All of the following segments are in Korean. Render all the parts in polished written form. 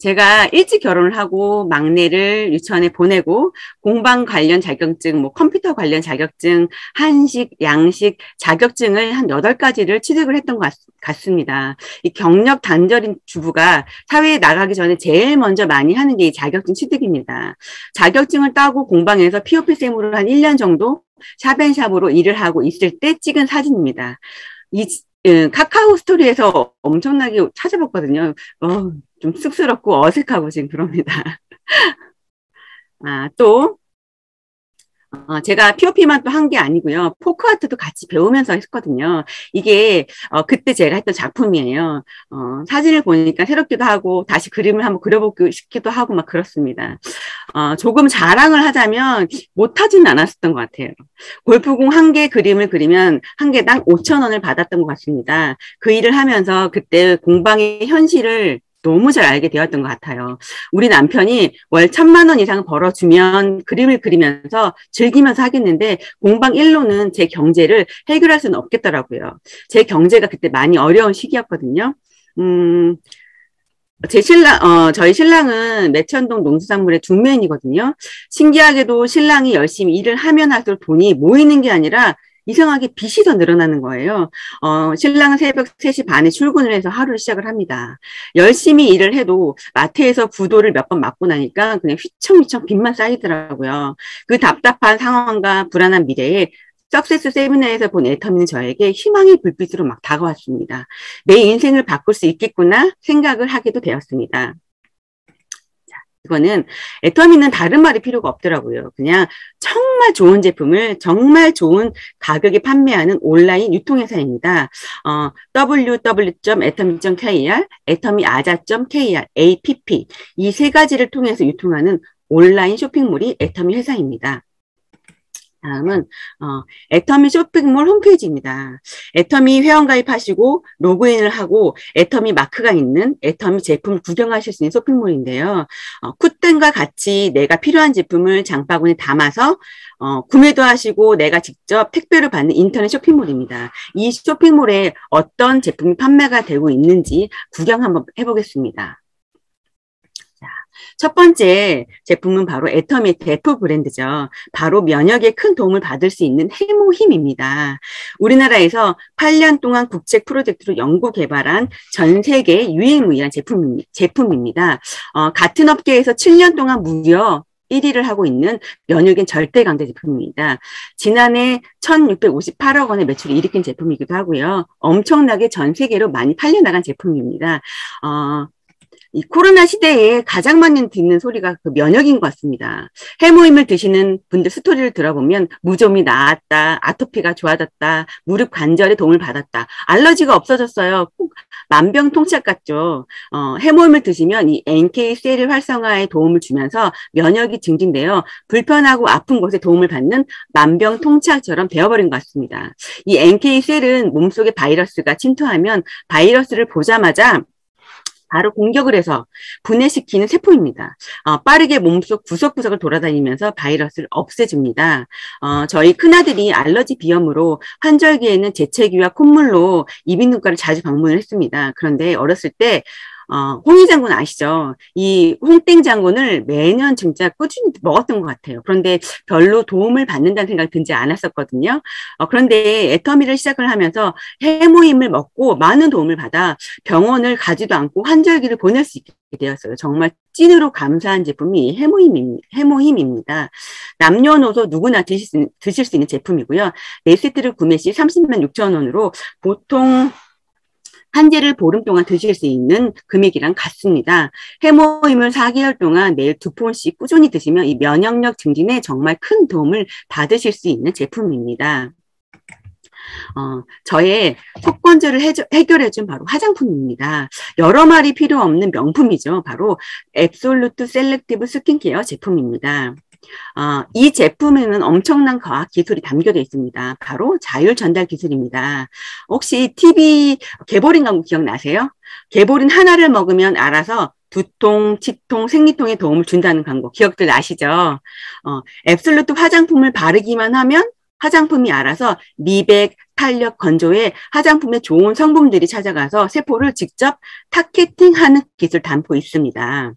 제가 일찍 결혼을 하고 막내를 유치원에 보내고 공방 관련 자격증, 뭐 컴퓨터 관련 자격증, 한식, 양식 자격증을 한 8가지를 취득을 했던 것 같습니다. 이 경력 단절인 주부가 사회에 나가기 전에 제일 먼저 많이 하는 게 이 자격증 취득입니다. 자격증을 따고 공방에서 POP쌤으로 한 1년 정도 샵앤샵으로 일을 하고 있을 때 찍은 사진입니다. 이 카카오 스토리에서 엄청나게 찾아봤거든요. 좀 쑥스럽고 어색하고 지금 그럽니다. 또 제가 POP만 또 한 게 아니고요. 포크아트도 같이 배우면서 했거든요. 이게 그때 제가 했던 작품이에요. 사진을 보니까 새롭기도 하고 다시 그림을 한번 그려보고 싶기도 하고 막 그렇습니다. 조금 자랑을 하자면 못하지는 않았었던 것 같아요. 골프공 1개 그림을 그리면 1개당 5,000원을 받았던 것 같습니다. 그 일을 하면서 그때 공방의 현실을 너무 잘 알게 되었던 것 같아요. 우리 남편이 월 1,000만 원 이상 벌어주면 그림을 그리면서 즐기면서 하겠는데 공방 일로는 제 경제를 해결할 수는 없겠더라고요. 제 경제가 그때 많이 어려운 시기였거든요. 저희 신랑은 매천동 농수산물의 중매인이거든요. 신기하게도 신랑이 열심히 일을 하면 할수록 돈이 모이는 게 아니라 이상하게 빚이 더 늘어나는 거예요. 신랑은 새벽 3시 반에 출근을 해서 하루를 시작을 합니다. 열심히 일을 해도 마트에서 부도를 몇 번 맞고 나니까 그냥 휘청휘청 빚만 쌓이더라고요. 그 답답한 상황과 불안한 미래에 석세스 세미나에서 본 애터미는 저에게 희망의 불빛으로 막 다가왔습니다. 내 인생을 바꿀 수 있겠구나 생각을 하게도 되었습니다. 이거는 애터미는 다른 말이 필요가 없더라고요. 그냥 정말 좋은 제품을 정말 좋은 가격에 판매하는 온라인 유통회사입니다. www.atomy.kr, atomiaza.kr, app 이 3가지를 통해서 유통하는 온라인 쇼핑몰이 애터미 회사입니다. 다음은 애터미 쇼핑몰 홈페이지입니다. 애터미 회원가입하시고 로그인을 하고 애터미 마크가 있는 애터미 제품을 구경하실 수 있는 쇼핑몰인데요. 쿠땡과 같이 내가 필요한 제품을 장바구니에 담아서 구매도 하시고 내가 직접 택배로 받는 인터넷 쇼핑몰입니다. 이 쇼핑몰에 어떤 제품이 판매가 되고 있는지 구경 한번 해보겠습니다. 첫 번째 제품은 바로 애터미의 대표 브랜드죠. 바로 면역에 큰 도움을 받을 수 있는 해모힘입니다. 우리나라에서 8년 동안 국제 프로젝트로 연구 개발한 전 세계 유일무이한 제품입니다. 같은 업계에서 7년 동안 무려 1위를 하고 있는 면역인 절대 강제 제품입니다. 지난해 1,658억 원의 매출을 일으킨 제품이기도 하고요. 엄청나게 전 세계로 많이 팔려나간 제품입니다. 이 코로나 시대에 가장 많이 듣는 소리가 그 면역인 것 같습니다. 해모임을 드시는 분들 스토리를 들어보면 무좀이 나았다, 아토피가 좋아졌다, 무릎 관절에 도움을 받았다, 알러지가 없어졌어요. 꼭 만병통치약 같죠. 해모임을 드시면 이 NK 셀 활성화에 도움을 주면서 면역이 증진되어 불편하고 아픈 곳에 도움을 받는 만병통치약처럼 되어버린 것 같습니다. 이 NK 셀은 몸속에 바이러스가 침투하면 바이러스를 보자마자 바로 공격을 해서 분해시키는 세포입니다. 빠르게 몸속 구석구석을 돌아다니면서 바이러스를 없애줍니다. 저희 큰아들이 알러지 비염으로 환절기에는 재채기와 콧물로 이비인후과를 자주 방문을 했습니다. 그런데 어렸을 때 홍희 장군 아시죠? 이 홍땡 장군을 매년 진짜 꾸준히 먹었던 것 같아요. 그런데 별로 도움을 받는다는 생각이 들지 않았었거든요. 그런데 애터미를 시작을 하면서 해모임을 먹고 많은 도움을 받아 병원을 가지도 않고 환절기를 보낼 수 있게 되었어요. 정말 찐으로 감사한 제품이 해모힘입니다. 남녀노소 누구나 드실 수 있는 제품이고요. 4세트를 구매 시 30만 6천 원으로 보통 한 개를 보름 동안 드실 수 있는 금액이랑 같습니다. 해모임을 4개월 동안 매일 2폰씩 꾸준히 드시면 이 면역력 증진에 정말 큰 도움을 받으실 수 있는 제품입니다. 저의 속건조를 해결해준 바로 화장품입니다. 여러 말이 필요 없는 명품이죠. 바로 앱솔루트 셀렉티브 스킨케어 제품입니다. 이 제품에는 엄청난 과학 기술이 담겨져 있습니다. 바로 자율 전달 기술입니다. 혹시 TV 개보린 광고 기억나세요? 개보린 하나를 먹으면 알아서 두통, 치통, 생리통에 도움을 준다는 광고 기억들 나시죠? 앱솔루트 화장품을 바르기만 하면 화장품이 알아서 미백, 탄력, 건조에 화장품에 좋은 성분들이 찾아가서 세포를 직접 타겟팅하는 기술을 담고 있습니다.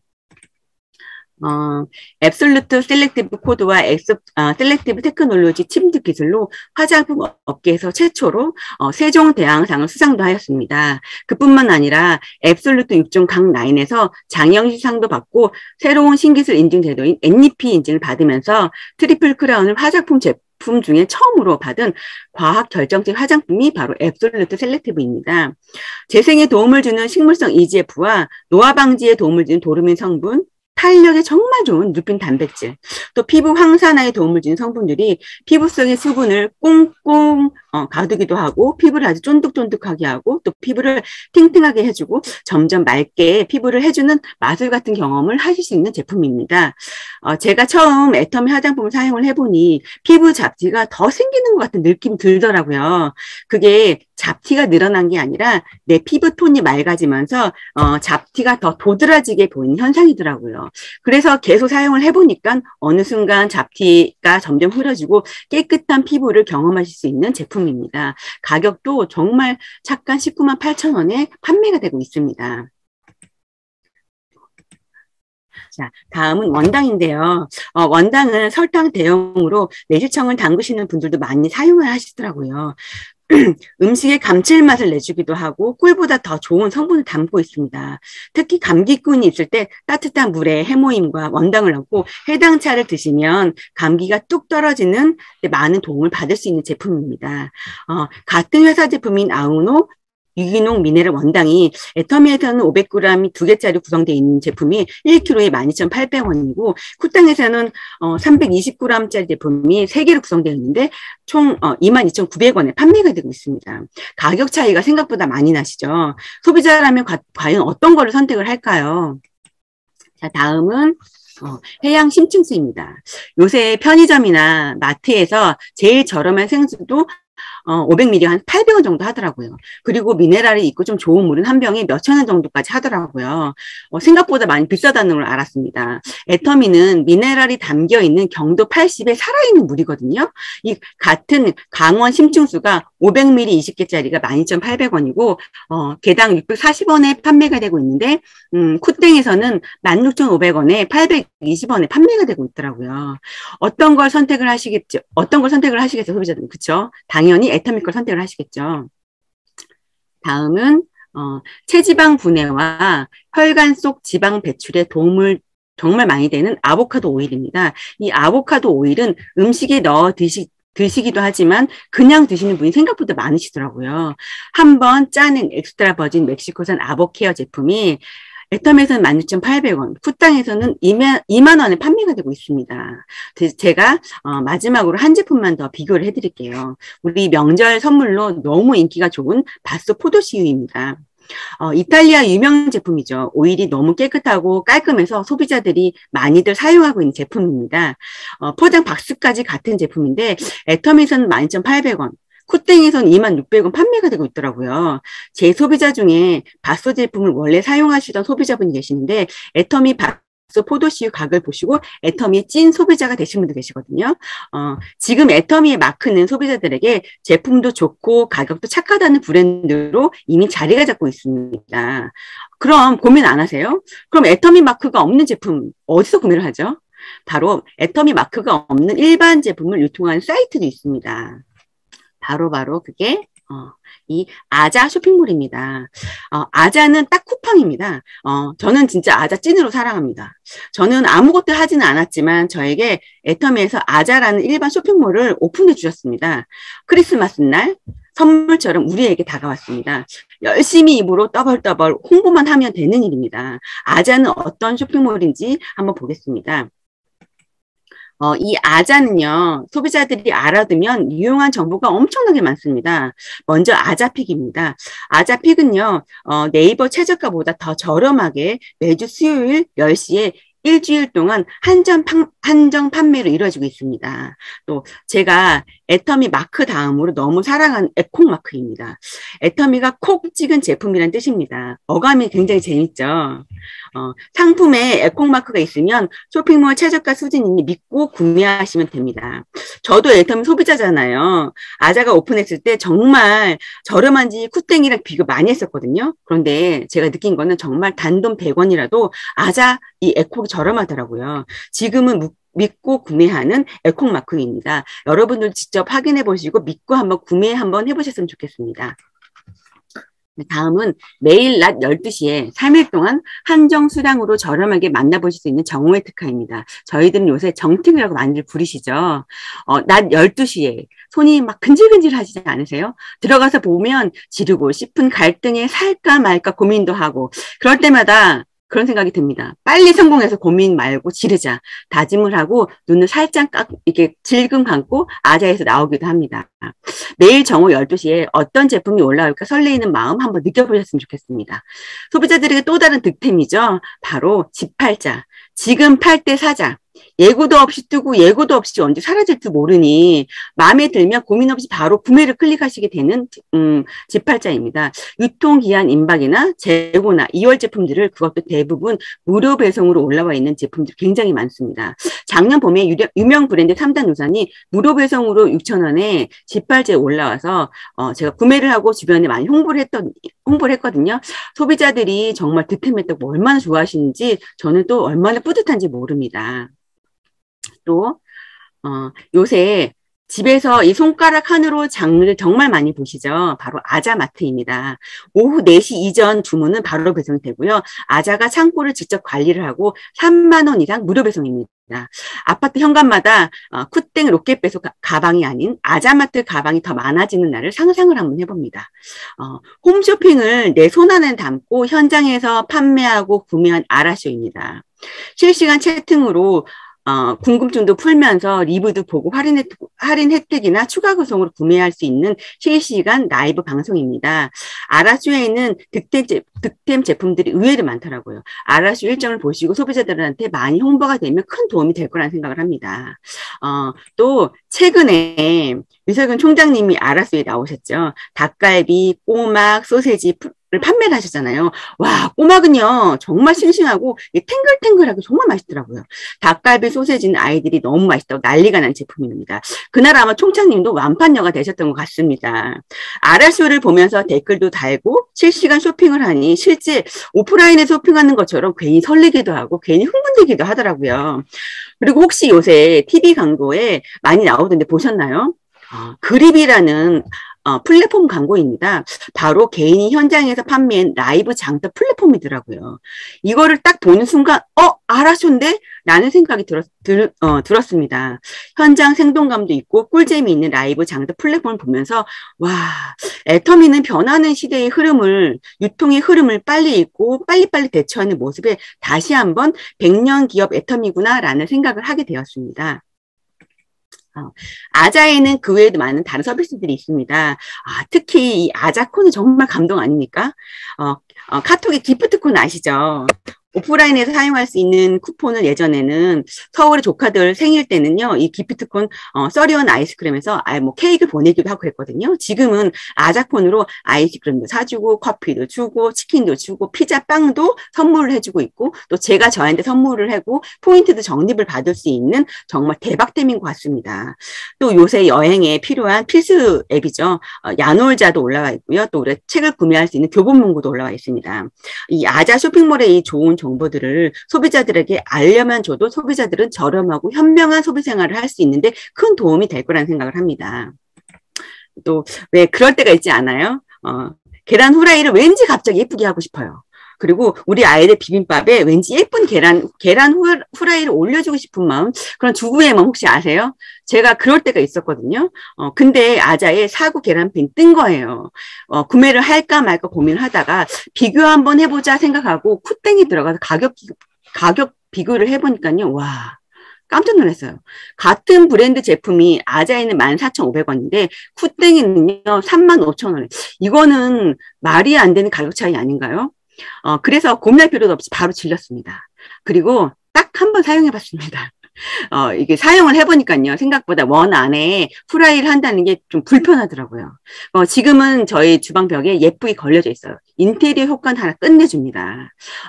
앱솔루트 셀렉티브 코드와 셀렉티브 테크놀로지 침투 기술로 화장품 업계에서 최초로 세종대왕상을 수상도 하였습니다. 그뿐만 아니라 앱솔루트 6종 각 라인에서 장영시상도 받고 새로운 신기술 인증 제도인 NEP 인증을 받으면서 트리플 크라운을 화장품 제품 중에 처음으로 받은 과학 결정적 화장품이 바로 앱솔루트 셀렉티브입니다. 재생에 도움을 주는 식물성 EGF와 노화 방지에 도움을 주는 도르민 성분, 탄력에 정말 좋은 루핀 단백질, 또 피부 황산화에 도움을 주는 성분들이 피부 속의 수분을 꽁꽁 가두기도 하고 피부를 아주 쫀득쫀득하게 하고 또 피부를 탱탱하게 해주고 점점 맑게 피부를 해주는 마술 같은 경험을 하실 수 있는 제품입니다. 제가 처음 애터미 화장품을 사용을 해보니 피부 잡티가 더 생기는 것 같은 느낌이 들더라고요. 그게 잡티가 늘어난 게 아니라 내 피부 톤이 맑아지면서 잡티가 더 도드라지게 보이는 현상이더라고요. 그래서 계속 사용을 해보니까 어느 순간 잡티가 점점 흐려지고 깨끗한 피부를 경험하실 수 있는 제품입니다. 가격도 정말 착한 19만 8천 원에 판매가 되고 있습니다. 자, 다음은 원당인데요. 원당은 설탕 대용으로 매실청을 담그시는 분들도 많이 사용을 하시더라고요. 음식의 감칠맛을 내주기도 하고 꿀보다 더 좋은 성분을 담고 있습니다. 특히 감기꾼이 있을 때 따뜻한 물에 해모임과 원당을 넣고 해당 차를 드시면 감기가 뚝 떨어지는 데 많은 도움을 받을 수 있는 제품입니다. 같은 회사 제품인 아우노 유기농 미네랄 원당이 애터미에서는 500g이 2개짜리 구성되어 있는 제품이 1kg에 12,800원이고 쿠당에서는 320g짜리 제품이 3개로 구성되어 있는데 총 22,900원에 판매가 되고 있습니다. 가격 차이가 생각보다 많이 나시죠? 소비자라면 과연 어떤 거를 선택을 할까요? 자, 다음은 해양 심층수입니다. 요새 편의점이나 마트에서 제일 저렴한 생수도 500ml 한 800원 정도 하더라고요. 그리고 미네랄이 있고 좀 좋은 물은 한 병에 몇천 원 정도까지 하더라고요. 생각보다 많이 비싸다는 걸 알았습니다. 애터미는 미네랄이 담겨 있는 경도 80에 살아있는 물이거든요. 이 같은 강원 심층수가 500ml 20개짜리가 12,800원이고 개당 640원에 판매가 되고 있는데 쿠땡에서는 16,500원에 820원에 판매가 되고 있더라고요. 어떤 걸 선택을 하시겠죠? 소비자들은. 그렇죠? 당연히 애터미 걸 선택을 하시겠죠. 다음은 체지방 분해와 혈관 속 지방 배출에 도움을 정말 많이 되는 아보카도 오일입니다. 이 아보카도 오일은 음식에 넣어 드시기도 하지만 그냥 드시는 분이 생각보다 많으시더라고요. 한번 짜는 엑스트라 버진 멕시코산 아보케어 제품이 애텀에서는 16,800원, 쿠당에서는 2만 원에 판매가 되고 있습니다. 제가 마지막으로 한 제품만 더 비교를 해드릴게요. 우리 명절 선물로 너무 인기가 좋은 바소 포도씨유입니다. 이탈리아 유명 제품이죠. 오일이 너무 깨끗하고 깔끔해서 소비자들이 많이들 사용하고 있는 제품입니다. 포장 박스까지 같은 제품인데 애텀에서는 12,800원, 쿠땡에서는 26,600원 판매가 되고 있더라고요. 제 소비자 중에 바소 제품을 원래 사용하시던 소비자분이 계시는데 애터미 바소 포도씨유 가격을 보시고 애터미의 찐 소비자가 되신 분도 계시거든요. 지금 애터미의 마크는 소비자들에게 제품도 좋고 가격도 착하다는 브랜드로 이미 자리가 잡고 있습니다. 그럼 고민 안 하세요? 그럼 애터미 마크가 없는 제품 어디서 구매를 하죠? 바로 애터미 마크가 없는 일반 제품을 유통하는 사이트도 있습니다. 바로 그게 이 아자 쇼핑몰입니다. 아자는 딱 쿠팡입니다. 저는 진짜 아자 찐으로 사랑합니다. 저는 아무것도 하지는 않았지만 저에게 애터미에서 아자라는 일반 쇼핑몰을 오픈해 주셨습니다. 크리스마스 날 선물처럼 우리에게 다가왔습니다. 열심히 입으로 떠벌떠벌 홍보만 하면 되는 일입니다. 아자는 어떤 쇼핑몰인지 한번 보겠습니다. 이 아자는요, 소비자들이 알아두면 유용한 정보가 엄청나게 많습니다. 먼저 아자픽입니다. 아자픽은요, 네이버 최저가보다 더 저렴하게 매주 수요일 10시에 일주일 동안 한정 판매로 이루어지고 있습니다. 또 제가 애터미 마크 다음으로 너무 사랑하는 에콕 마크입니다. 애터미가 콕 찍은 제품이란 뜻입니다. 어감이 굉장히 재밌죠. 상품에 에코 마크가 있으면 쇼핑몰 최저가 수준이니 믿고 구매하시면 됩니다. 저도 애터미 소비자잖아요. 아자가 오픈했을 때 정말 저렴한지 쿠땡이랑 비교 많이 했었거든요. 그런데 제가 느낀 거는 정말 단돈 100원이라도 아자 이 에코가 저렴하더라고요. 지금은 믿고 구매하는 에코 마크입니다. 여러분들 직접 확인해 보시고 믿고 한번 구매 한번 해보셨으면 좋겠습니다. 다음은 매일 낮 12시에 3일 동안 한정 수량으로 저렴하게 만나보실 수 있는 정오의 특화입니다. 저희들은 요새 정특이라고 많이들 부르시죠. 낮 12시에 손이 막 근질근질 하시지 않으세요? 들어가서 보면 지르고 싶은 갈등에 살까 말까 고민도 하고 그럴 때마다 그런 생각이 듭니다. 빨리 성공해서 고민 말고 지르자. 다짐을 하고 눈을 살짝 이렇게 질금 감고 아자에서 나오기도 합니다. 매일 정오 12시에 어떤 제품이 올라올까 설레이는 마음 한번 느껴보셨으면 좋겠습니다. 소비자들에게 또 다른 득템이죠. 바로 집팔자. 지금 팔 때 사자. 예고도 없이 뜨고 예고도 없이 언제 사라질지 모르니 마음에 들면 고민 없이 바로 구매를 클릭하시게 되는 집팔자입니다. 유통기한 임박이나 재고나 2월 제품들을 그것도 대부분 무료 배송으로 올라와 있는 제품들이 굉장히 많습니다. 작년 봄에 유명 브랜드 3단 우산이 무료 배송으로 6,000원에 집팔자에 올라와서 제가 구매를 하고 주변에 많이 홍보를 했거든요. 소비자들이 정말 득템했다고 얼마나 좋아하시는지 저는 또 얼마나 뿌듯한지 모릅니다. 또 요새 집에서 이 손가락 하나로 장을 정말 많이 보시죠. 바로 아자마트입니다. 오후 4시 이전 주문은 바로 배송이 되고요. 아자가 창고를 직접 관리를 하고 3만 원 이상 무료 배송입니다. 아파트 현관마다 쿠땡 로켓 배송 가방이 아닌 아자마트 가방이 더 많아지는 날을 상상을 한번 해봅니다. 홈쇼핑을 내 손 안에 담고 현장에서 판매하고 구매한 아라쇼입니다. 실시간 채팅으로 궁금증도 풀면서 리뷰도 보고 할인 혜택이나 추가 구성으로 구매할 수 있는 실시간 라이브 방송입니다. 아라쇼에는 득템 제품들이 의외로 많더라고요. 아라쇼 일정을 보시고 소비자들한테 많이 홍보가 되면 큰 도움이 될 거라는 생각을 합니다. 또 최근에 유석윤 총장님이 아라쇼에 나오셨죠. 닭갈비, 꼬막, 소세지, 판매를 하셨잖아요. 와, 꼬막은요, 정말 싱싱하고 탱글탱글하고 정말 맛있더라고요. 닭갈비 소세지는 아이들이 너무 맛있다고 난리가 난 제품입니다. 그날 아마 총장님도 완판녀가 되셨던 것 같습니다. 아라쇼를 보면서 댓글도 달고 실시간 쇼핑을 하니 실제 오프라인에 쇼핑하는 것처럼 괜히 설레기도 하고 괜히 흥분되기도 하더라고요. 그리고 혹시 요새 TV 광고에 많이 나오던데 보셨나요? 그립이라는 플랫폼 광고입니다. 바로 개인이 현장에서 판매한 라이브 장터 플랫폼이더라고요. 이거를 딱 보는 순간 아라쇼인데? 라는 생각이 들었습니다. 현장 생동감도 있고 꿀잼이 있는 라이브 장터 플랫폼을 보면서 와, 애터미는 변하는 시대의 흐름을 유통의 흐름을 빨리 읽고 빨리빨리 대처하는 모습에 다시 한번 100년 기업 애터미구나 라는 생각을 하게 되었습니다. 아자에는 그 외에도 많은 다른 서비스들이 있습니다. 특히 이 아자콘은 정말 감동 아닙니까? 카톡의 기프트콘 아시죠? 오프라인에서 사용할 수 있는 쿠폰을 예전에는 서울의 조카들 생일 때는요, 이 기프트콘, 써리원 아이스크림에서 뭐 케이크 보내기도 하고 그랬거든요. 지금은 아자콘으로 아이스크림도 사주고, 커피도 주고, 치킨도 주고, 피자, 빵도 선물을 해주고 있고, 또 제가 저한테 선물을 하고, 포인트도 적립을 받을 수 있는 정말 대박템인 것 같습니다. 또 요새 여행에 필요한 필수 앱이죠. 야놀자도 올라와 있고요. 또 우리 책을 구매할 수 있는 교보문고도 올라와 있습니다. 이 아자 쇼핑몰의 이 좋은 정보들을 소비자들에게 알려만 줘도 소비자들은 저렴하고 현명한 소비 생활을 할 수 있는데 큰 도움이 될 거라는 생각을 합니다. 또 왜 그럴 때가 있지 않아요? 계란 후라이를 왠지 갑자기 예쁘게 하고 싶어요. 그리고 우리 아이들 비빔밥에 왠지 예쁜 계란 후라이를 올려주고 싶은 마음, 그런 주부의 마음 혹시 아세요? 제가 그럴 때가 있었거든요. 근데 아자에 사구 계란팬 뜬 거예요. 구매를 할까 말까 고민을 하다가 비교 한번 해보자 생각하고 쿠땡이 들어가서 가격 비교를 해보니까요. 와, 깜짝 놀랐어요. 같은 브랜드 제품이 아자에는 14,500원인데 쿠땡이는요 35,000원에. 이거는 말이 안 되는 가격 차이 아닌가요? 그래서 고민할 필요도 없이 바로 질렀습니다. 그리고 딱 한 번 사용해 봤습니다. 이게 사용을 해보니까요. 생각보다 원 안에 프라이를 한다는 게 좀 불편하더라고요. 지금은 저희 주방 벽에 예쁘게 걸려져 있어요. 인테리어 효과는 하나 끝내줍니다.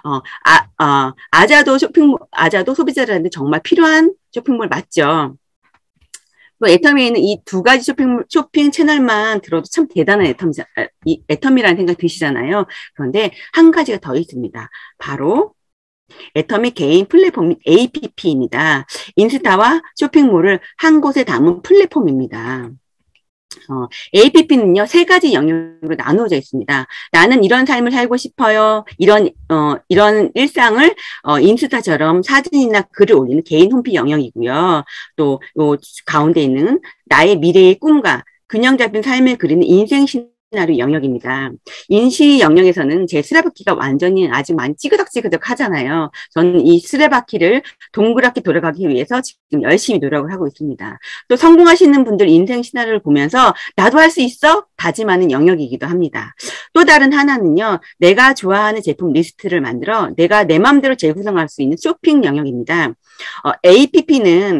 아자도 소비자들한테 정말 필요한 쇼핑몰 맞죠? 또 애터미에는 이 두 가지 쇼핑 채널만 들어도 참 대단한 애터미라는 생각 드시잖아요. 그런데 한 가지가 더 있습니다. 바로 애터미 개인 플랫폼 APP입니다. 인스타와 쇼핑몰을 한 곳에 담은 플랫폼입니다. APP는요, 세 가지 영역으로 나누어져 있습니다. 나는 이런 삶을 살고 싶어요. 이런 일상을, 인스타처럼 사진이나 글을 올리는 개인 홈페이지 영역이고요. 또, 요 가운데 있는 나의 미래의 꿈과 균형 잡힌 삶을 그리는 인생 시나리오 영역입니다. 인시 영역에서는 제 쓰레바퀴가 완전히 아주 많이 찌그덕찌그덕 하잖아요. 저는 이 쓰레바퀴를 동그랗게 돌아가기 위해서 지금 열심히 노력을 하고 있습니다. 또 성공하시는 분들 인생 시나리오를 보면서 나도 할 수 있어? 다짐하는 영역이기도 합니다. 또 다른 하나는요. 내가 좋아하는 제품 리스트를 만들어 내가 내 마음대로 재구성할 수 있는 쇼핑 영역입니다. APP는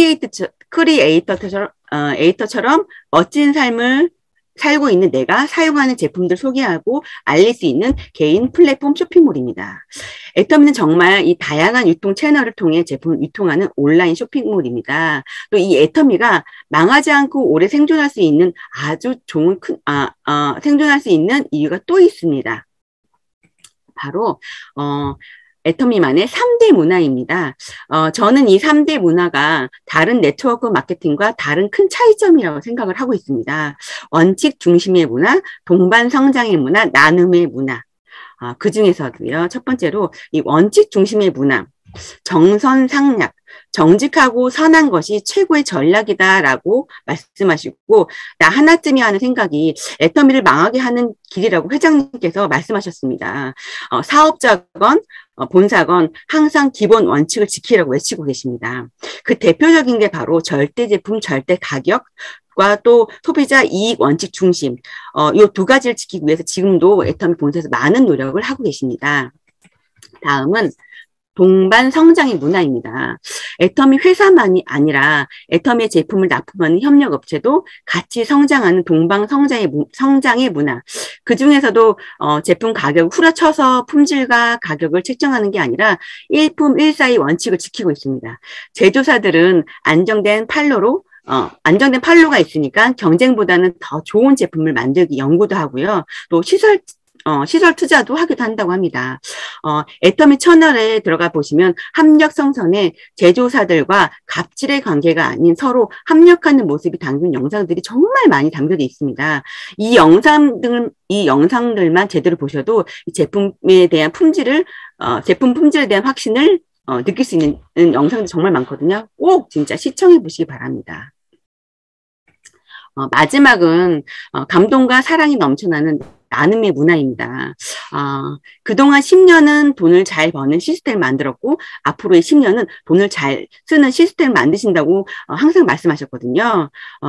크리에이터처럼 멋진 삶을 살고 있는 내가 사용하는 제품들 소개하고 알릴 수 있는 개인 플랫폼 쇼핑몰입니다. 애터미는 정말 이 다양한 유통 채널을 통해 제품을 유통하는 온라인 쇼핑몰입니다. 또 이 애터미가 망하지 않고 오래 생존할 수 있는 아주 좋은 생존할 수 있는 이유가 또 있습니다. 바로 애터미만의 3대 문화입니다. 저는 이 3대 문화가 다른 네트워크 마케팅과 다른 큰 차이점이라고 생각을 하고 있습니다. 원칙 중심의 문화, 동반 성장의 문화, 나눔의 문화. 그 중에서도요, 첫 번째로 이 원칙 중심의 문화, 정선상략, 정직하고 선한 것이 최고의 전략이다라고 말씀하시고 나 하나쯤이야 하는 생각이 애터미를 망하게 하는 길이라고 회장님께서 말씀하셨습니다. 사업자건 본사건 항상 기본 원칙을 지키라고 외치고 계십니다. 그 대표적인 게 바로 절대 제품, 절대 가격과 또 소비자 이익 원칙 중심 이 두 가지를 지키기 위해서 지금도 애터미 본사에서 많은 노력을 하고 계십니다. 다음은 동반 성장의 문화입니다. 애터미 회사만이 아니라 애터미의 제품을 납품하는 협력업체도 같이 성장하는 동방 성장의 문화. 그 중에서도 제품 가격을 후려쳐서 품질과 가격을 책정하는 게 아니라 일품 일사의 원칙을 지키고 있습니다. 제조사들은 안정된 판로가 있으니까 경쟁보다는 더 좋은 제품을 만들기 연구도 하고요. 또 시설 투자도 하기도 한다고 합니다. 애터미 채널에 들어가 보시면 합력성선의 제조사들과 갑질의 관계가 아닌 서로 합력하는 모습이 담긴 영상들이 정말 많이 담겨져 있습니다. 이 영상들만 제대로 보셔도 이 제품에 대한 제품 품질에 대한 확신을 느낄 수 있는 영상들이 정말 많거든요. 꼭 진짜 시청해 보시기 바랍니다. 마지막은 감동과 사랑이 넘쳐나는 나눔의 문화입니다. 그동안 10년은 돈을 잘 버는 시스템을 만들었고 앞으로의 10년은 돈을 잘 쓰는 시스템을 만드신다고 항상 말씀하셨거든요.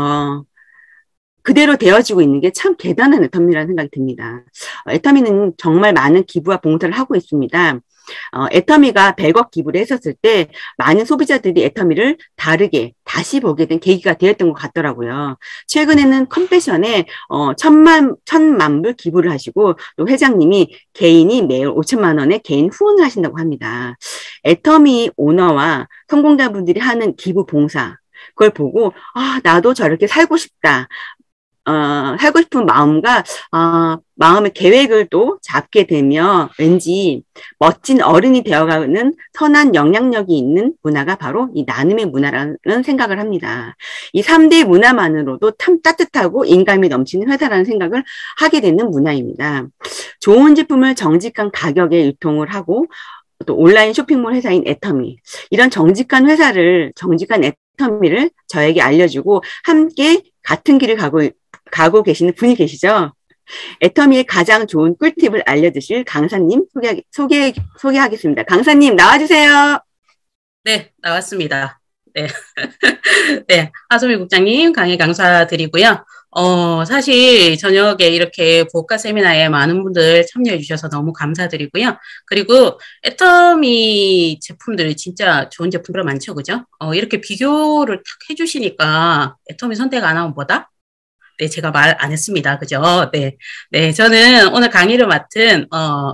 그대로 되어지고 있는 게 참 대단한 애터미라는 생각이 듭니다. 애터미는 정말 많은 기부와 봉사를 하고 있습니다. 애터미가 100억 기부를 했었을 때 많은 소비자들이 애터미를 다르게 다시 보게 된 계기가 되었던 것 같더라고요. 최근에는 컴패션에 1,000만 불 기부를 하시고 또 회장님이 개인이 매일 5천만 원의 개인 후원을 하신다고 합니다. 애터미 오너와 성공자분들이 하는 기부 봉사 그걸 보고 나도 저렇게 살고 싶다. 살고 싶은 마음과 마음의 계획을 또 잡게 되면 왠지 멋진 어른이 되어가는 선한 영향력이 있는 문화가 바로 이 나눔의 문화라는 생각을 합니다. 이 3대 문화만으로도 참 따뜻하고 인간미 넘치는 회사라는 생각을 하게 되는 문화입니다. 좋은 제품을 정직한 가격에 유통을 하고 또 온라인 쇼핑몰 회사인 애터미 이런 정직한 애터미를 저에게 알려주고 함께 같은 길을 가고 계시는 분이 계시죠. 애터미의 가장 좋은 꿀팁을 알려주실 강사님 소개하겠습니다. 강사님 나와주세요. 네, 나왔습니다. 네. 네, 하소미 국장님 강의 강사 드리고요. 사실 저녁에 이렇게 보호과 세미나에 많은 분들 참여해 주셔서 너무 감사드리고요. 그리고 애터미 제품들이 진짜 좋은 제품들 많죠, 그죠? 이렇게 비교를 탁 해주시니까 애터미 선택 안 하면 뭐다? 네, 제가 말 안 했습니다. 그죠? 네. 네, 저는 오늘 강의를 맡은,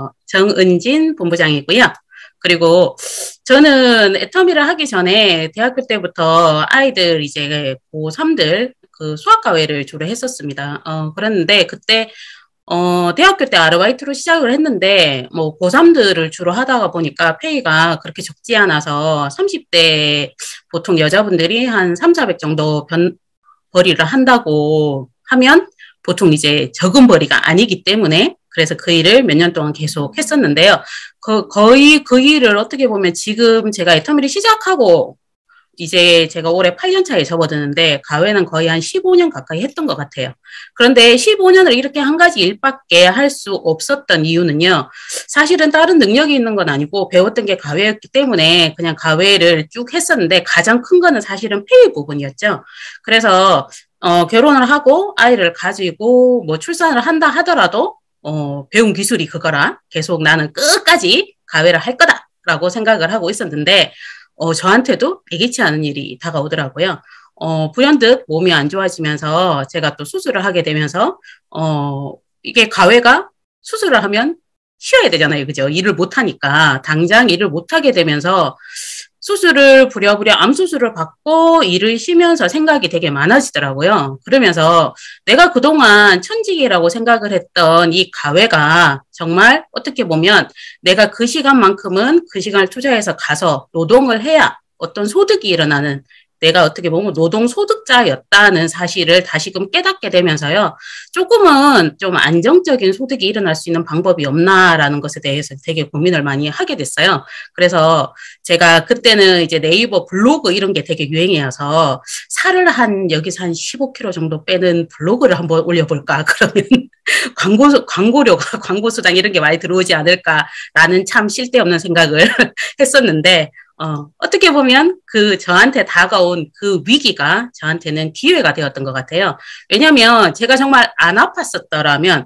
정은진 본부장이고요. 그리고 저는 애터미를 하기 전에 대학교 때부터 아이들 이제 고3들 그 수학과외를 주로 했었습니다. 그랬는데 그때 대학교 때 아르바이트로 시작을 했는데, 뭐, 고3들을 주로 하다가 보니까 페이가 그렇게 적지 않아서 30대 보통 여자분들이 한 3, 400 정도 벌이를 한다고 하면 보통 이제 적은 벌이가 아니기 때문에 그래서 그 일을 몇 년 동안 계속 했었는데요. 거의 그 일을 어떻게 보면 지금 제가 애터미를 시작하고 이제 제가 올해 8년 차에 접어드는데 가외는 거의 한 15년 가까이 했던 것 같아요. 그런데 15년을 이렇게 한 가지 일밖에 할 수 없었던 이유는요. 사실은 다른 능력이 있는 건 아니고 배웠던 게 가외였기 때문에 그냥 가외를 쭉 했었는데 가장 큰 거는 사실은 페이 부분이었죠. 그래서 결혼을 하고 아이를 가지고 뭐 출산을 한다 하더라도 배운 기술이 그거라 계속 나는 끝까지 가외를 할 거다라고 생각을 하고 있었는데 저한테도 예기치 않은 일이 다가오더라고요. 불현듯 몸이 안 좋아지면서 제가 또 수술을 하게 되면서, 이게 가외가 수술을 하면 쉬어야 되잖아요. 그죠? 일을 못하니까. 당장 일을 못하게 되면서 수술을 부랴부랴 암 수술을 받고 일을 쉬면서 생각이 되게 많아지더라고요. 그러면서 내가 그동안 천직이라고 생각을 했던 이 가외가 정말 어떻게 보면 내가 그 시간만큼은 그 시간을 투자해서 가서 노동을 해야 어떤 소득이 일어나는 내가 어떻게 보면 노동소득자였다는 사실을 다시금 깨닫게 되면서요. 조금은 좀 안정적인 소득이 일어날 수 있는 방법이 없나라는 것에 대해서 되게 고민을 많이 하게 됐어요. 그래서 제가 그때는 이제 네이버 블로그 이런 게 되게 유행이어서 살을 여기서 한 15kg 정도 빼는 블로그를 한번 올려볼까. 그러면 광고료가, 광고수당 이런 게 많이 들어오지 않을까라는 참 쓸데없는 생각을 했었는데, 어떻게 보면 저한테 다가온 그 위기가 저한테는 기회가 되었던 것 같아요. 왜냐면 제가 정말 안 아팠었더라면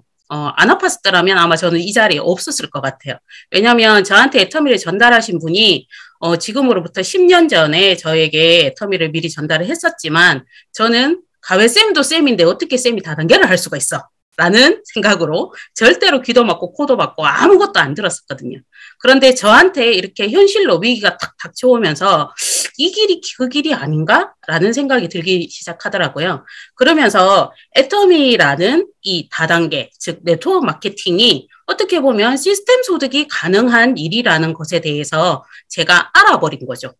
아마 저는 이 자리에 없었을 것 같아요. 왜냐면 저한테 애터미를 전달하신 분이 지금으로부터 10년 전에 저에게 애터미를 미리 전달을 했었지만 저는 가외쌤도 쌤인데 어떻게 쌤이 다단계를 할 수가 있어? 라는 생각으로 절대로 귀도 막고 코도 막고 아무것도 안 들었었거든요. 그런데 저한테 이렇게 현실로 위기가 탁 닥쳐오면서 이 길이 그 길이 아닌가? 라는 생각이 들기 시작하더라고요. 그러면서 애터미라는 이 다단계, 즉 네트워크 마케팅이 어떻게 보면 시스템 소득이 가능한 일이라는 것에 대해서 제가 알아버린 거죠.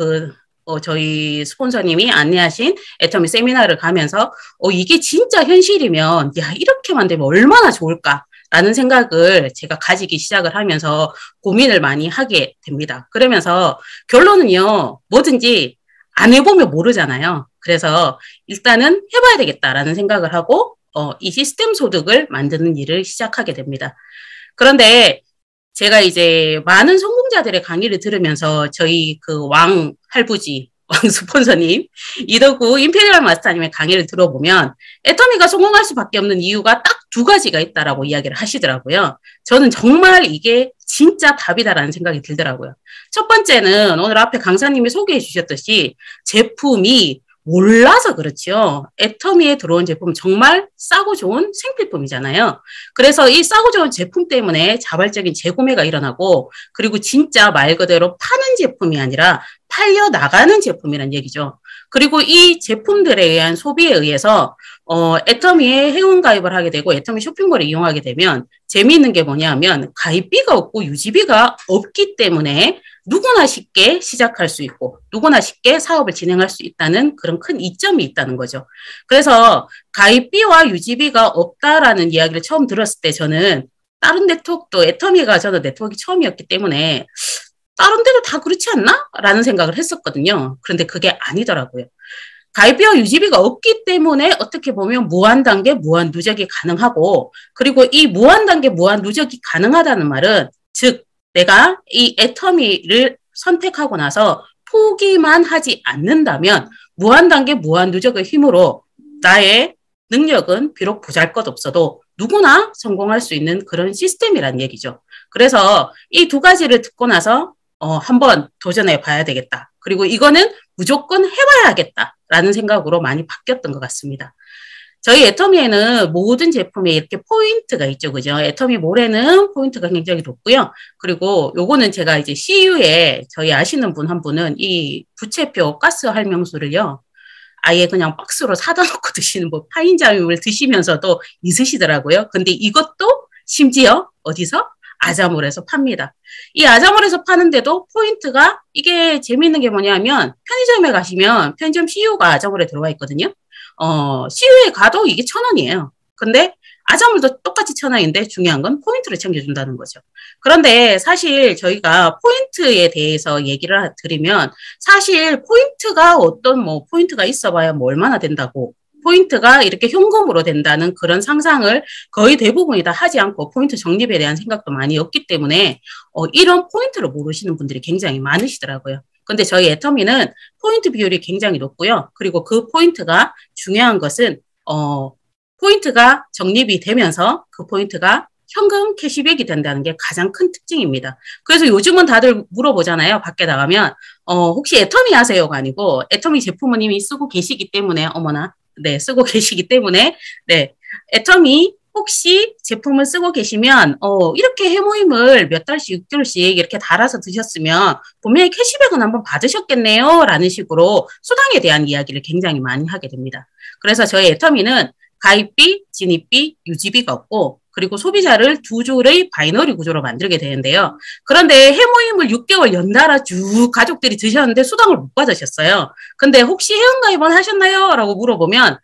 저희 스폰서님이 안내하신 애터미 세미나를 가면서, 이게 진짜 현실이면, 야, 이렇게만 되면 얼마나 좋을까라는 생각을 제가 가지기 시작을 하면서 고민을 많이 하게 됩니다. 그러면서 결론은요, 뭐든지 안 해보면 모르잖아요. 그래서 일단은 해봐야 되겠다라는 생각을 하고, 이 시스템 소득을 만드는 일을 시작하게 됩니다. 그런데 제가 이제 많은 성공자들의 강의를 들으면서 저희 할부지, 왕 스폰서님, 이덕구 임페리얼 마스터님의 강의를 들어보면 애터미가 성공할 수밖에 없는 이유가 딱 2가지가 있다라고 이야기를 하시더라고요. 저는 정말 이게 진짜 답이다라는 생각이 들더라고요. 첫 번째는 오늘 앞에 강사님이 소개해 주셨듯이 제품이 몰라서 그렇죠. 애터미에 들어온 제품은 정말 싸고 좋은 생필품이잖아요. 그래서 이 싸고 좋은 제품 때문에 자발적인 재구매가 일어나고 그리고 진짜 말 그대로 파는 제품이 아니라 팔려나가는 제품이란 얘기죠. 그리고 이 제품들에 의한 소비에 의해서 애터미에 회원가입을 하게 되고 애터미 쇼핑몰을 이용하게 되면 재미있는 게 뭐냐면 가입비가 없고 유지비가 없기 때문에 누구나 쉽게 시작할 수 있고 누구나 쉽게 사업을 진행할 수 있다는 그런 큰 이점이 있다는 거죠. 그래서 가입비와 유지비가 없다라는 이야기를 처음 들었을 때 저는 다른 네트워크도 애터미가 저는 네트워크가 처음이었기 때문에 다른 데도 다 그렇지 않나? 라는 생각을 했었거든요. 그런데 그게 아니더라고요. 가입비와 유지비가 없기 때문에 어떻게 보면 무한단계, 무한누적이 가능하고 그리고 이 무한단계, 무한누적이 가능하다는 말은 즉 내가 이 애터미를 선택하고 나서 포기만 하지 않는다면 무한단계, 무한누적의 힘으로 나의 능력은 비록 보잘것없어도 누구나 성공할 수 있는 그런 시스템이란 얘기죠. 그래서 이 두 가지를 듣고 나서 한번 도전해 봐야 되겠다. 그리고 이거는 무조건 해봐야겠다라는 생각으로 많이 바뀌었던 것 같습니다. 저희 애터미에는 모든 제품에 이렇게 포인트가 있죠. 그죠? 애터미 몰에는 포인트가 굉장히 높고요. 그리고 요거는 제가 이제 CU에 저희 아시는 분 한 분은 이 부채표 가스 활명수를요. 아예 그냥 박스로 사다 놓고 드시는 뭐 파인자유를 드시면서도 있으시더라고요. 근데 이것도 심지어 어디서? 아자몰에서 팝니다. 이 아자몰에서 파는데도 포인트가 이게 재미있는 게 뭐냐면 편의점에 가시면 편의점 CU가 아자몰에 들어와 있거든요. CU에 가도 이게 1,000원이에요. 근데 아자몰도 똑같이 1,000원인데 중요한 건 포인트를 챙겨준다는 거죠. 그런데 사실 저희가 포인트에 대해서 얘기를 드리면 사실 포인트가 어떤 뭐 포인트가 있어봐야 뭐 얼마나 된다고 포인트가 이렇게 현금으로 된다는 그런 상상을 거의 대부분이 다 하지 않고 포인트 적립에 대한 생각도 많이 없기 때문에 이런 포인트를 모르시는 분들이 굉장히 많으시더라고요. 근데 저희 애터미는 포인트 비율이 굉장히 높고요. 그리고 그 포인트가 중요한 것은 포인트가 적립이 되면서 그 포인트가 현금 캐시백이 된다는 게 가장 큰 특징입니다. 그래서 요즘은 다들 물어보잖아요. 밖에 나가면 혹시 애터미 하세요가 아니고 애터미 제품은 이미 쓰고 계시기 때문에 어머나 네 쓰고 계시기 때문에 네 애터미 혹시 제품을 쓰고 계시면 이렇게 해모임을 몇 달씩 6개월씩 이렇게 달아서 드셨으면 분명히 캐시백은 한번 받으셨겠네요 라는 식으로 수당에 대한 이야기를 굉장히 많이 하게 됩니다. 그래서 저희 애터미는 가입비, 진입비, 유지비가 없고 그리고 소비자를 두 줄의 바이너리 구조로 만들게 되는데요. 그런데 해모임을 6개월 연달아 쭉 가족들이 드셨는데 수당을 못 받으셨어요. 근데 혹시 회원가입은 하셨나요? 라고 물어보면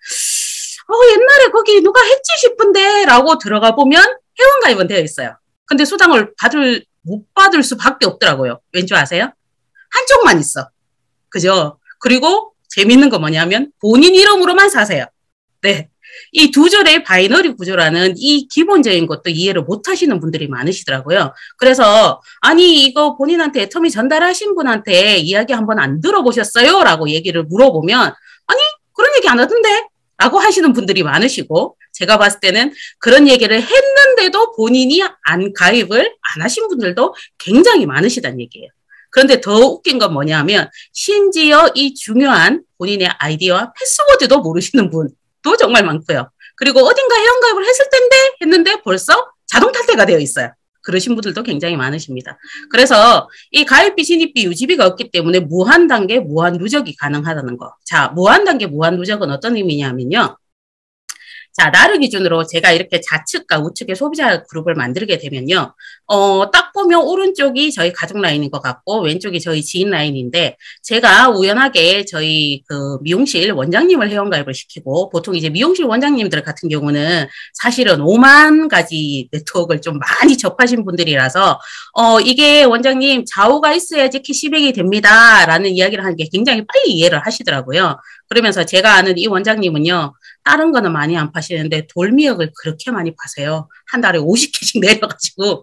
옛날에 거기 누가 했지 싶은데 라고 들어가 보면 회원가입은 되어 있어요. 근데 수당을 못 받을 수밖에 없더라고요. 왠지 아세요? 한쪽만 있어. 그죠? 그리고 재밌는 거 뭐냐면 본인 이름으로만 사세요. 네. 이 두 줄의 바이너리 구조라는 이 기본적인 것도 이해를 못 하시는 분들이 많으시더라고요. 그래서 아니 이거 본인한테 애터미 전달하신 분한테 이야기 한번 안 들어보셨어요? 라고 얘기를 물어보면 아니 그런 얘기 안 하던데? 라고 하시는 분들이 많으시고 제가 봤을 때는 그런 얘기를 했는데도 본인이 가입을 안 하신 분들도 굉장히 많으시다는 얘기예요. 그런데 더 웃긴 건 뭐냐면 심지어 이 중요한 본인의 아이디와 패스워드도 모르시는 분도 정말 많고요. 그리고 어딘가 회원가입을 했을 텐데 했는데 벌써 자동 탈퇴가 되어 있어요. 그러신 분들도 굉장히 많으십니다. 그래서 이 가입비, 진입비, 유지비가 없기 때문에 무한 단계, 무한 누적이 가능하다는 거. 자, 무한 단계, 무한 누적은 어떤 의미냐면요. 자, 나를 기준으로 제가 이렇게 좌측과 우측의 소비자 그룹을 만들게 되면요. 딱 보면 오른쪽이 저희 가족 라인인 것 같고 왼쪽이 저희 지인 라인인데 제가 우연하게 저희 그 미용실 원장님을 회원가입을 시키고 보통 이제 미용실 원장님들 같은 경우는 사실은 5만 가지 네트워크를 좀 많이 접하신 분들이라서 이게 원장님 좌우가 있어야지 캐시백이 됩니다. 라는 이야기를 하는 게 굉장히 빨리 이해를 하시더라고요. 그러면서 제가 아는 이 원장님은요. 다른 거는 많이 안 파시는데 돌미역을 그렇게 많이 파세요. 한 달에 50개씩 내려가지고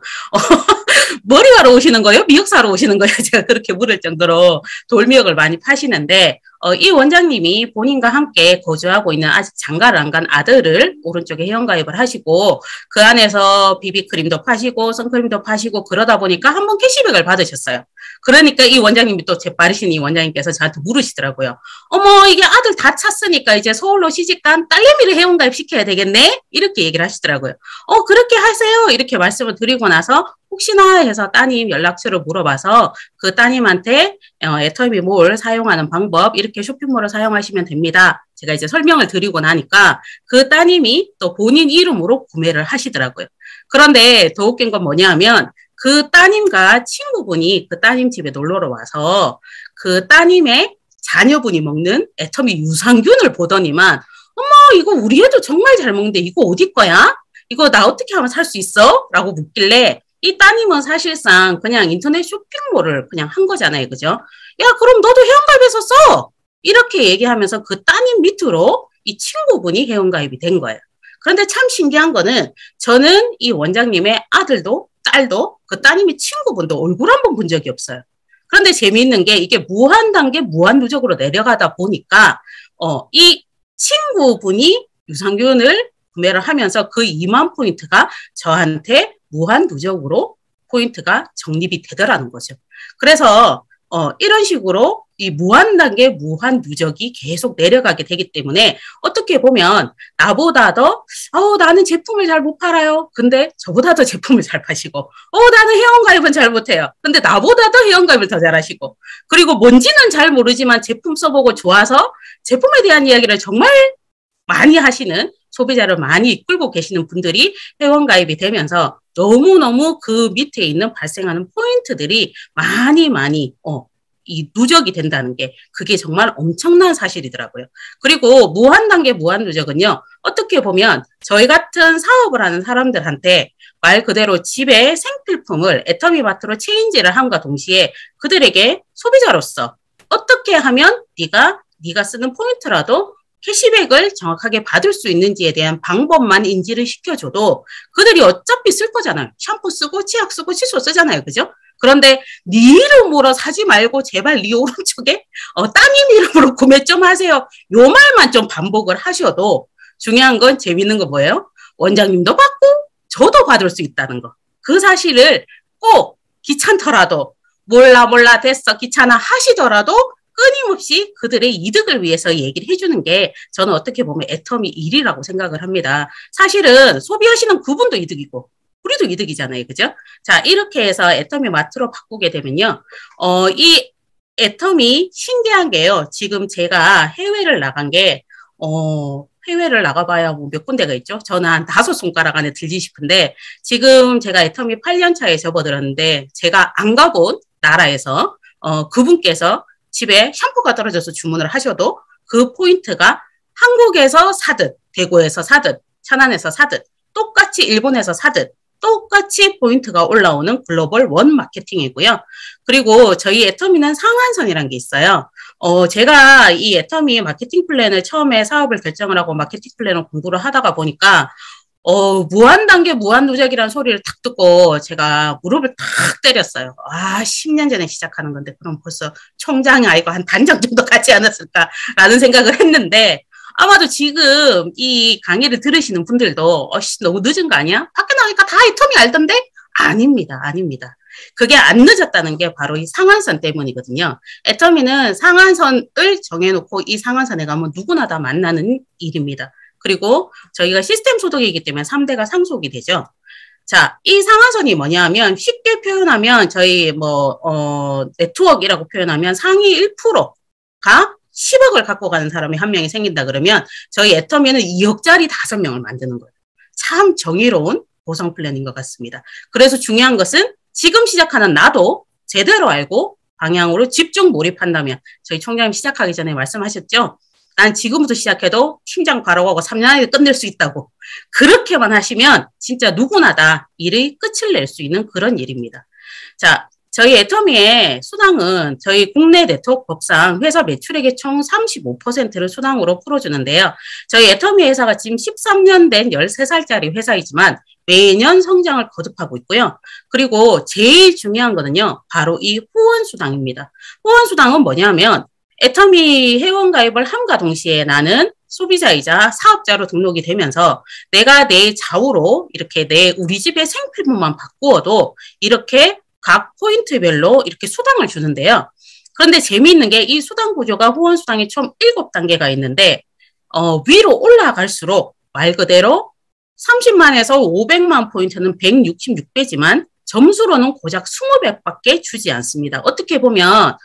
머리 하러 오시는 거예요? 미역 사러 오시는 거예요? 제가 그렇게 물을 정도로 돌미역을 많이 파시는데 이 원장님이 본인과 함께 거주하고 있는 아직 장가를 안 간 아들을 오른쪽에 회원가입을 하시고 그 안에서 비비크림도 파시고 선크림도 파시고 그러다 보니까 한번 캐시백을 받으셨어요. 그러니까 이 원장님이 또 재빠르신 이 원장님께서 저한테 물으시더라고요. 어머 이게 아들 다 찼으니까 이제 서울로 시집간 딸내미를 회원가입 시켜야 되겠네? 이렇게 얘기를 하시더라고요. 그렇게 하세요. 이렇게 말씀을 드리고 나서 혹시나 해서 따님 연락처를 물어봐서 그 따님한테 애터미몰 사용하는 방법 이렇게 쇼핑몰을 사용하시면 됩니다. 제가 이제 설명을 드리고 나니까 그 따님이 또 본인 이름으로 구매를 하시더라고요. 그런데 더 웃긴 건 뭐냐면 그 따님과 친구분이 그 따님 집에 놀러 와서 그 따님의 자녀분이 먹는 애터미 유산균을 보더니만 어머 이거 우리 애도 정말 잘 먹는데 이거 어디 거야? 이거 나 어떻게 하면 살 수 있어? 라고 묻길래 이 따님은 사실상 그냥 인터넷 쇼핑몰을 그냥 한 거잖아요. 그죠? 야 그럼 너도 회원가입해서 써! 이렇게 얘기하면서 그 따님 밑으로 이 친구분이 회원가입이 된 거예요. 그런데 참 신기한 거는 저는 이 원장님의 아들도 딸도 그 따님의 친구분도 얼굴 한번 본 적이 없어요. 그런데 재미있는 게 이게 무한 단계 무한 누적으로 내려가다 보니까 이 친구분이 유산균을 구매를 하면서 그 2만 포인트가 저한테 무한 누적으로 포인트가 적립이 되더라는 거죠. 그래서 이런 식으로 이 무한 단계 무한 누적이 계속 내려가게 되기 때문에 어떻게 보면 나보다 더 나는 제품을 잘 못 팔아요. 근데 저보다 더 제품을 잘 파시고 나는 회원가입은 잘 못해요. 근데 나보다 더 회원가입을 더 잘하시고 그리고 뭔지는 잘 모르지만 제품 써보고 좋아서 제품에 대한 이야기를 정말 많이 하시는 소비자를 많이 이끌고 계시는 분들이 회원가입이 되면서 너무너무 그 밑에 있는 발생하는 포인트들이 많이 이 누적이 된다는 게 그게 정말 엄청난 사실이더라고요. 그리고 무한 단계 무한 누적은요. 어떻게 보면 저희 같은 사업을 하는 사람들한테 말 그대로 집에 생필품을 애터미마트로 체인지를 함과 동시에 그들에게 소비자로서 어떻게 하면 네가 쓰는 포인트라도 캐시백을 정확하게 받을 수 있는지에 대한 방법만 인지를 시켜줘도 그들이 어차피 쓸 거잖아요. 샴푸 쓰고 치약 쓰고 칫솔 쓰잖아요. 그죠? 그런데 네 이름으로 사지 말고 제발 네 오른쪽에 따님 이름으로 구매 좀 하세요. 요 말만 좀 반복을 하셔도 중요한 건 재밌는 거 뭐예요? 원장님도 받고 저도 받을 수 있다는 거. 그 사실을 꼭 귀찮더라도 몰라 됐어 귀찮아 하시더라도 끊임없이 그들의 이득을 위해서 얘기를 해주는 게 저는 어떻게 보면 애터미 일이라고 생각을 합니다. 사실은 소비하시는 그분도 이득이고 우리도 이득이잖아요. 그죠? 자, 이렇게 해서 애터미 마트로 바꾸게 되면요. 이 애터미 신기한 게요. 지금 제가 해외를 나간 게, 해외를 나가봐야 뭐 몇 군데가 있죠? 저는 한 5손가락 안에 들지 싶은데, 지금 제가 애터미 8년 차에 접어들었는데, 제가 안 가본 나라에서, 그분께서 집에 샴푸가 떨어져서 주문을 하셔도 그 포인트가 한국에서 사듯, 대구에서 사듯, 천안에서 사듯, 똑같이 일본에서 사듯, 똑같이 포인트가 올라오는 글로벌 원 마케팅이고요. 그리고 저희 애터미는 상한선이라는 게 있어요. 제가 이 애터미 마케팅 플랜을 처음에 사업을 결정을 하고 마케팅 플랜을 공부를 하다가 보니까 무한 단계 무한 누적이라는 소리를 탁 듣고 제가 무릎을 탁 때렸어요. 10년 전에 시작하는 건데 그럼 벌써 총장이 아니고 한 단장 정도 가지 않았을까라는 생각을 했는데 아마도 지금 이 강의를 들으시는 분들도 너무 늦은 거 아니야? 밖에 나가니까 다 애터미 알던데? 아닙니다. 그게 안 늦었다는 게 바로 이 상한선 때문이거든요. 애터미는 상한선을 정해놓고 이 상한선에 가면 누구나 다 만나는 일입니다. 그리고 저희가 시스템 소득이기 때문에 3대가 상속이 되죠. 자, 이 상한선이 뭐냐 하면 쉽게 표현하면 저희 네트워크라고 표현하면 상위 1%가 10억을 갖고 가는 사람이 한 명이 생긴다 그러면 저희 애터미는 2억짜리 5명을 만드는 거예요. 참 정의로운 보상 플랜인 것 같습니다. 그래서 중요한 것은 지금 시작하는 나도 제대로 알고 방향으로 집중 몰입한다면 저희 총장님 시작하기 전에 말씀하셨죠? 난 지금부터 시작해도 팀장 바로 가고 3년 안에 끝낼 수 있다고. 그렇게만 하시면 진짜 누구나 다 일의 끝을 낼 수 있는 그런 일입니다. 자, 저희 애터미의 수당은 저희 국내 네트워크 법상 회사 매출액의 총 35%를 수당으로 풀어주는데요. 저희 애터미 회사가 지금 13년 된 13살짜리 회사이지만 매년 성장을 거듭하고 있고요. 그리고 제일 중요한 거는요. 바로 이 후원수당입니다. 후원수당은 뭐냐면 애터미 회원가입을 함과 동시에 나는 소비자이자 사업자로 등록이 되면서 내가 내 좌우로 이렇게 우리 집의 생필품만 바꾸어도 이렇게 각 포인트별로 이렇게 수당을 주는데요. 그런데 재미있는 게 이 수당 구조가 후원 수당이 총 7단계가 있는데 위로 올라갈수록 말 그대로 30만에서 500만 포인트는 166배지만 점수로는 고작 20배밖에 주지 않습니다. 어떻게 보면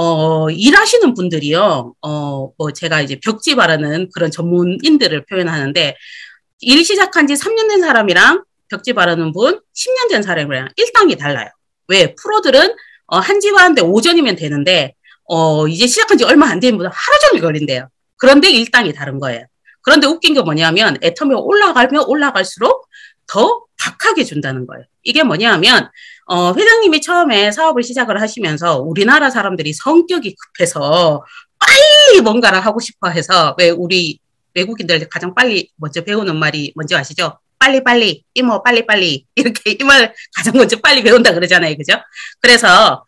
일하시는 분들이요. 제가 이제 벽지 바르는 그런 전문인들을 표현하는데 일 시작한 지 3년 된 사람이랑 벽지 바르는 분 10년 된 사람이랑 일당이 달라요. 왜? 프로들은 한 집 하는데 오전이면 되는데 이제 시작한 지 얼마 안 된 분은 하루 종일 걸린대요. 그런데 일당이 다른 거예요. 그런데 웃긴 게 뭐냐면 애터미가 올라가면 올라갈수록 더 박하게 준다는 거예요. 이게 뭐냐 하면 회장님이 처음에 사업을 시작을 하시면서 우리나라 사람들이 성격이 급해서 빨리 뭔가를 하고 싶어 해서 왜 우리 외국인들 가장 빨리 먼저 배우는 말이 뭔지 아시죠? 빨리빨리, 이모 빨리빨리 이렇게 이 말 가장 먼저 빨리 배운다 그러잖아요. 그죠? 그래서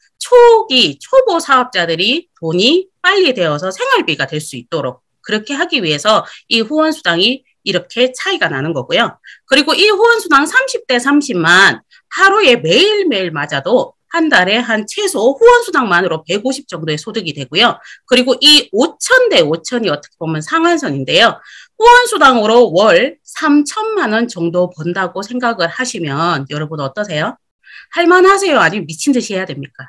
초보 사업자들이 돈이 빨리 되어서 생활비가 될 수 있도록 그렇게 하기 위해서 이 후원수당이 이렇게 차이가 나는 거고요. 그리고 이 후원수당 30대 30만 하루에 매일매일 맞아도 한 달에 한 최소 후원수당만으로 150 정도의 소득이 되고요. 그리고 이 5천 대 5천이 어떻게 보면 상한선인데요. 후원수당으로 월 3천만 원 정도 번다고 생각을 하시면 여러분 어떠세요? 할만하세요? 아니면 미친 듯이 해야 됩니까?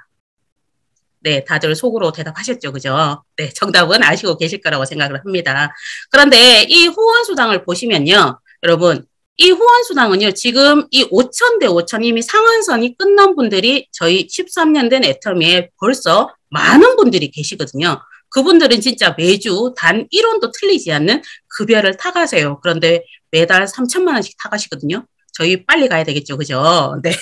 네, 다들 속으로 대답하셨죠, 그죠? 네, 정답은 아시고 계실 거라고 생각을 합니다. 그런데 이 후원수당을 보시면요, 여러분, 이 후원수당은요, 지금 이 5천 대 5천 이미 상한선이 끝난 분들이 저희 13년 된 애터미에 벌써 많은 분들이 계시거든요. 그분들은 진짜 매주 단 1원도 틀리지 않는 급여를 타가세요. 그런데 매달 3천만 원씩 타가시거든요. 저희 빨리 가야 되겠죠, 그죠? 네.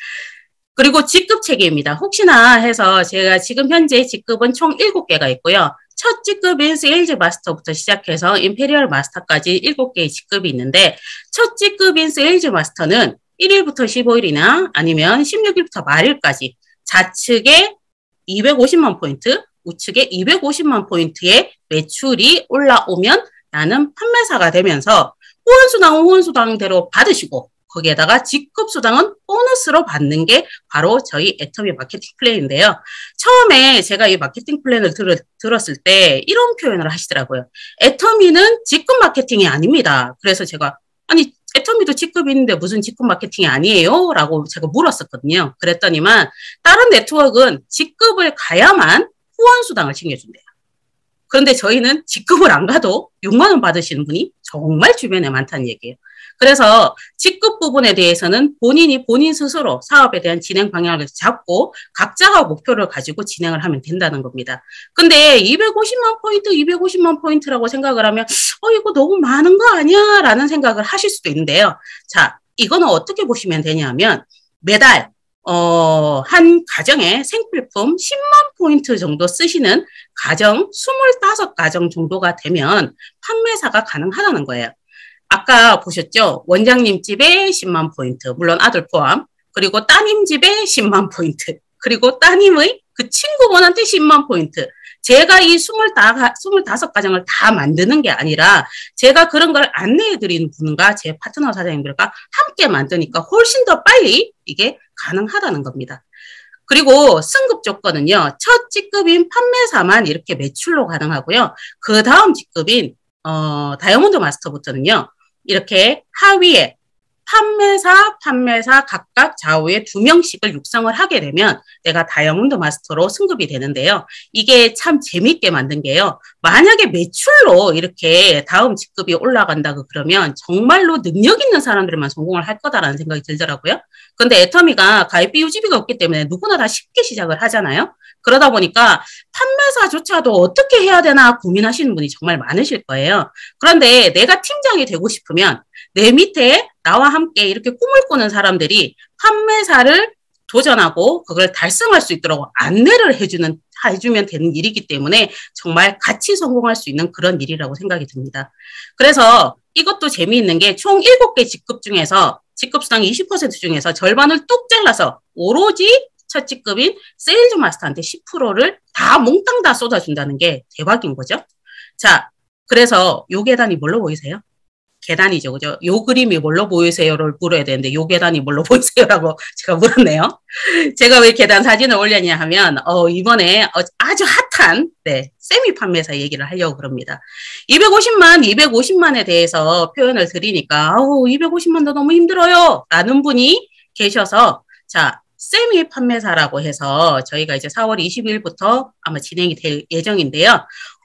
그리고 직급 체계입니다. 혹시나 해서 제가 지금 현재 직급은 총 7개가 있고요. 첫 직급인 세일즈 마스터부터 시작해서 임페리얼 마스터까지 7개의 직급이 있는데 첫 직급인 세일즈 마스터는 1일부터 15일이나 아니면 16일부터 말일까지 좌측에 250만 포인트, 우측에 250만 포인트의 매출이 올라오면 나는 판매사가 되면서 후원수당은 후원수당대로 받으시고 거기에다가 직급수당은 보너스로 받는 게 바로 저희 애터미 마케팅 플랜인데요. 처음에 제가 이 마케팅 플랜을 들었을 때 이런 표현을 하시더라고요. 애터미는 직급 마케팅이 아닙니다. 그래서 제가 아니 애터미도 직급이 있는데 무슨 직급 마케팅이 아니에요? 라고 제가 물었었거든요. 그랬더니만 다른 네트워크는 직급을 가야만 후원수당을 챙겨준대요. 그런데 저희는 직급을 안 가도 6만 원 받으시는 분이 정말 주변에 많다는 얘기예요. 그래서 직급 부분에 대해서는 본인이 본인 스스로 사업에 대한 진행 방향을 잡고 각자가 목표를 가지고 진행을 하면 된다는 겁니다. 근데 250만 포인트, 250만 포인트라고 생각을 하면 이거 너무 많은 거 아니야? 라는 생각을 하실 수도 있는데요. 자, 이거는 어떻게 보시면 되냐면 매달 한 가정에 생필품 10만 포인트 정도 쓰시는 가정 25가정 정도가 되면 판매사가 가능하다는 거예요. 아까 보셨죠? 원장님 집에 10만 포인트, 물론 아들 포함, 그리고 따님 집에 10만 포인트, 그리고 따님의 그 친구분한테 10만 포인트. 제가 이 25가정을 다 만드는 게 아니라 제가 그런 걸 안내해드리는 분과 제 파트너 사장님들과 함께 만드니까 훨씬 더 빨리 이게 가능하다는 겁니다. 그리고 승급 조건은요. 첫 직급인 판매사만 이렇게 매출로 가능하고요. 그 다음 직급인 다이아몬드 마스터부터는요. 이렇게 하위에 판매사 각각 좌우에 2명씩을 육성을 하게 되면 내가 다이아몬드 마스터로 승급이 되는데요. 이게 참 재미있게 만든 게요. 만약에 매출로 이렇게 다음 직급이 올라간다고 그러면 정말로 능력 있는 사람들만 성공을 할 거다라는 생각이 들더라고요. 근데 애터미가 가입비 유지비가 없기 때문에 누구나 다 쉽게 시작을 하잖아요. 그러다 보니까 판매사조차도 어떻게 해야 되나 고민하시는 분이 정말 많으실 거예요. 그런데 내가 팀장이 되고 싶으면 내 밑에 나와 함께 이렇게 꿈을 꾸는 사람들이 판매사를 도전하고 그걸 달성할 수 있도록 안내를 해주면 되는 일이기 때문에 정말 같이 성공할 수 있는 그런 일이라고 생각이 듭니다. 그래서 이것도 재미있는 게 총 7개 직급 중에서 직급수당 20% 중에서 절반을 뚝 잘라서 오로지 첫 직급인 세일즈 마스터한테 10%를 다 몽땅 다 쏟아준다는 게 대박인 거죠. 자, 그래서 요 계단이 뭘로 보이세요? 계단이죠, 그죠? 요 그림이 뭘로 보이세요를 물어야 되는데 요 계단이 뭘로 보이세요라고 제가 물었네요. 제가 왜 계단 사진을 올렸냐 하면 이번에 아주 핫한 세미 판매사 얘기를 하려고 그럽니다. 250만에 대해서 표현을 드리니까 250만도 너무 힘들어요 라는 분이 계셔서 자 세미 판매사라고 해서 저희가 이제 4월 20일부터 아마 진행이 될 예정인데요.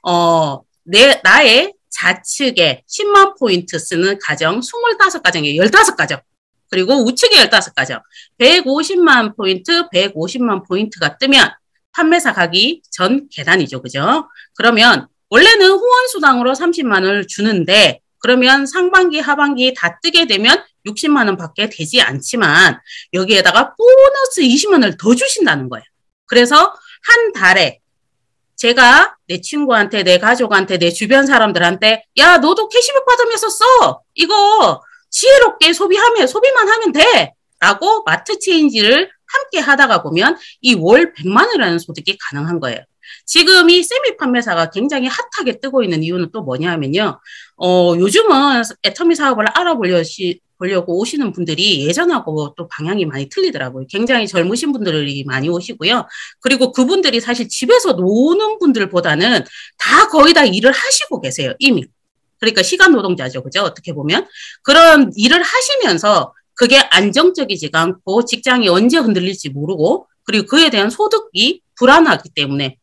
나의 좌측에 10만 포인트 쓰는 가정 25가정에 15가정 그리고 우측에 15가정 150만 포인트 150만 포인트가 뜨면 판매사 가기 전 계단이죠. 그죠? 그러면 원래는 후원수당으로 30만 원을 주는데 그러면 상반기 하반기 다 뜨게 되면 60만 원밖에 되지 않지만 여기에다가 보너스 20만 원을 더 주신다는 거예요. 그래서 한 달에 제가 내 친구한테, 내 가족한테, 내 주변 사람들한테 야 너도 캐시백 받으면서 써. 이거 지혜롭게 소비만 하면 돼. 라고 마트 체인지를 함께 하다가 보면 이 월 100만 원이라는 소득이 가능한 거예요. 지금 이 세미 판매사가 굉장히 핫하게 뜨고 있는 이유는 또 뭐냐 하면요. 요즘은 애터미 사업을 보려고 오시는 분들이 예전하고 또 방향이 많이 틀리더라고요. 굉장히 젊으신 분들이 많이 오시고요. 그리고 그분들이 사실 집에서 노는 분들보다는 다 거의 다 일을 하시고 계세요, 이미. 그러니까 시간 노동자죠, 그죠? 어떻게 보면. 그런 일을 하시면서 그게 안정적이지가 않고 직장이 언제 흔들릴지 모르고 그리고 그에 대한 소득이 불안하기 때문에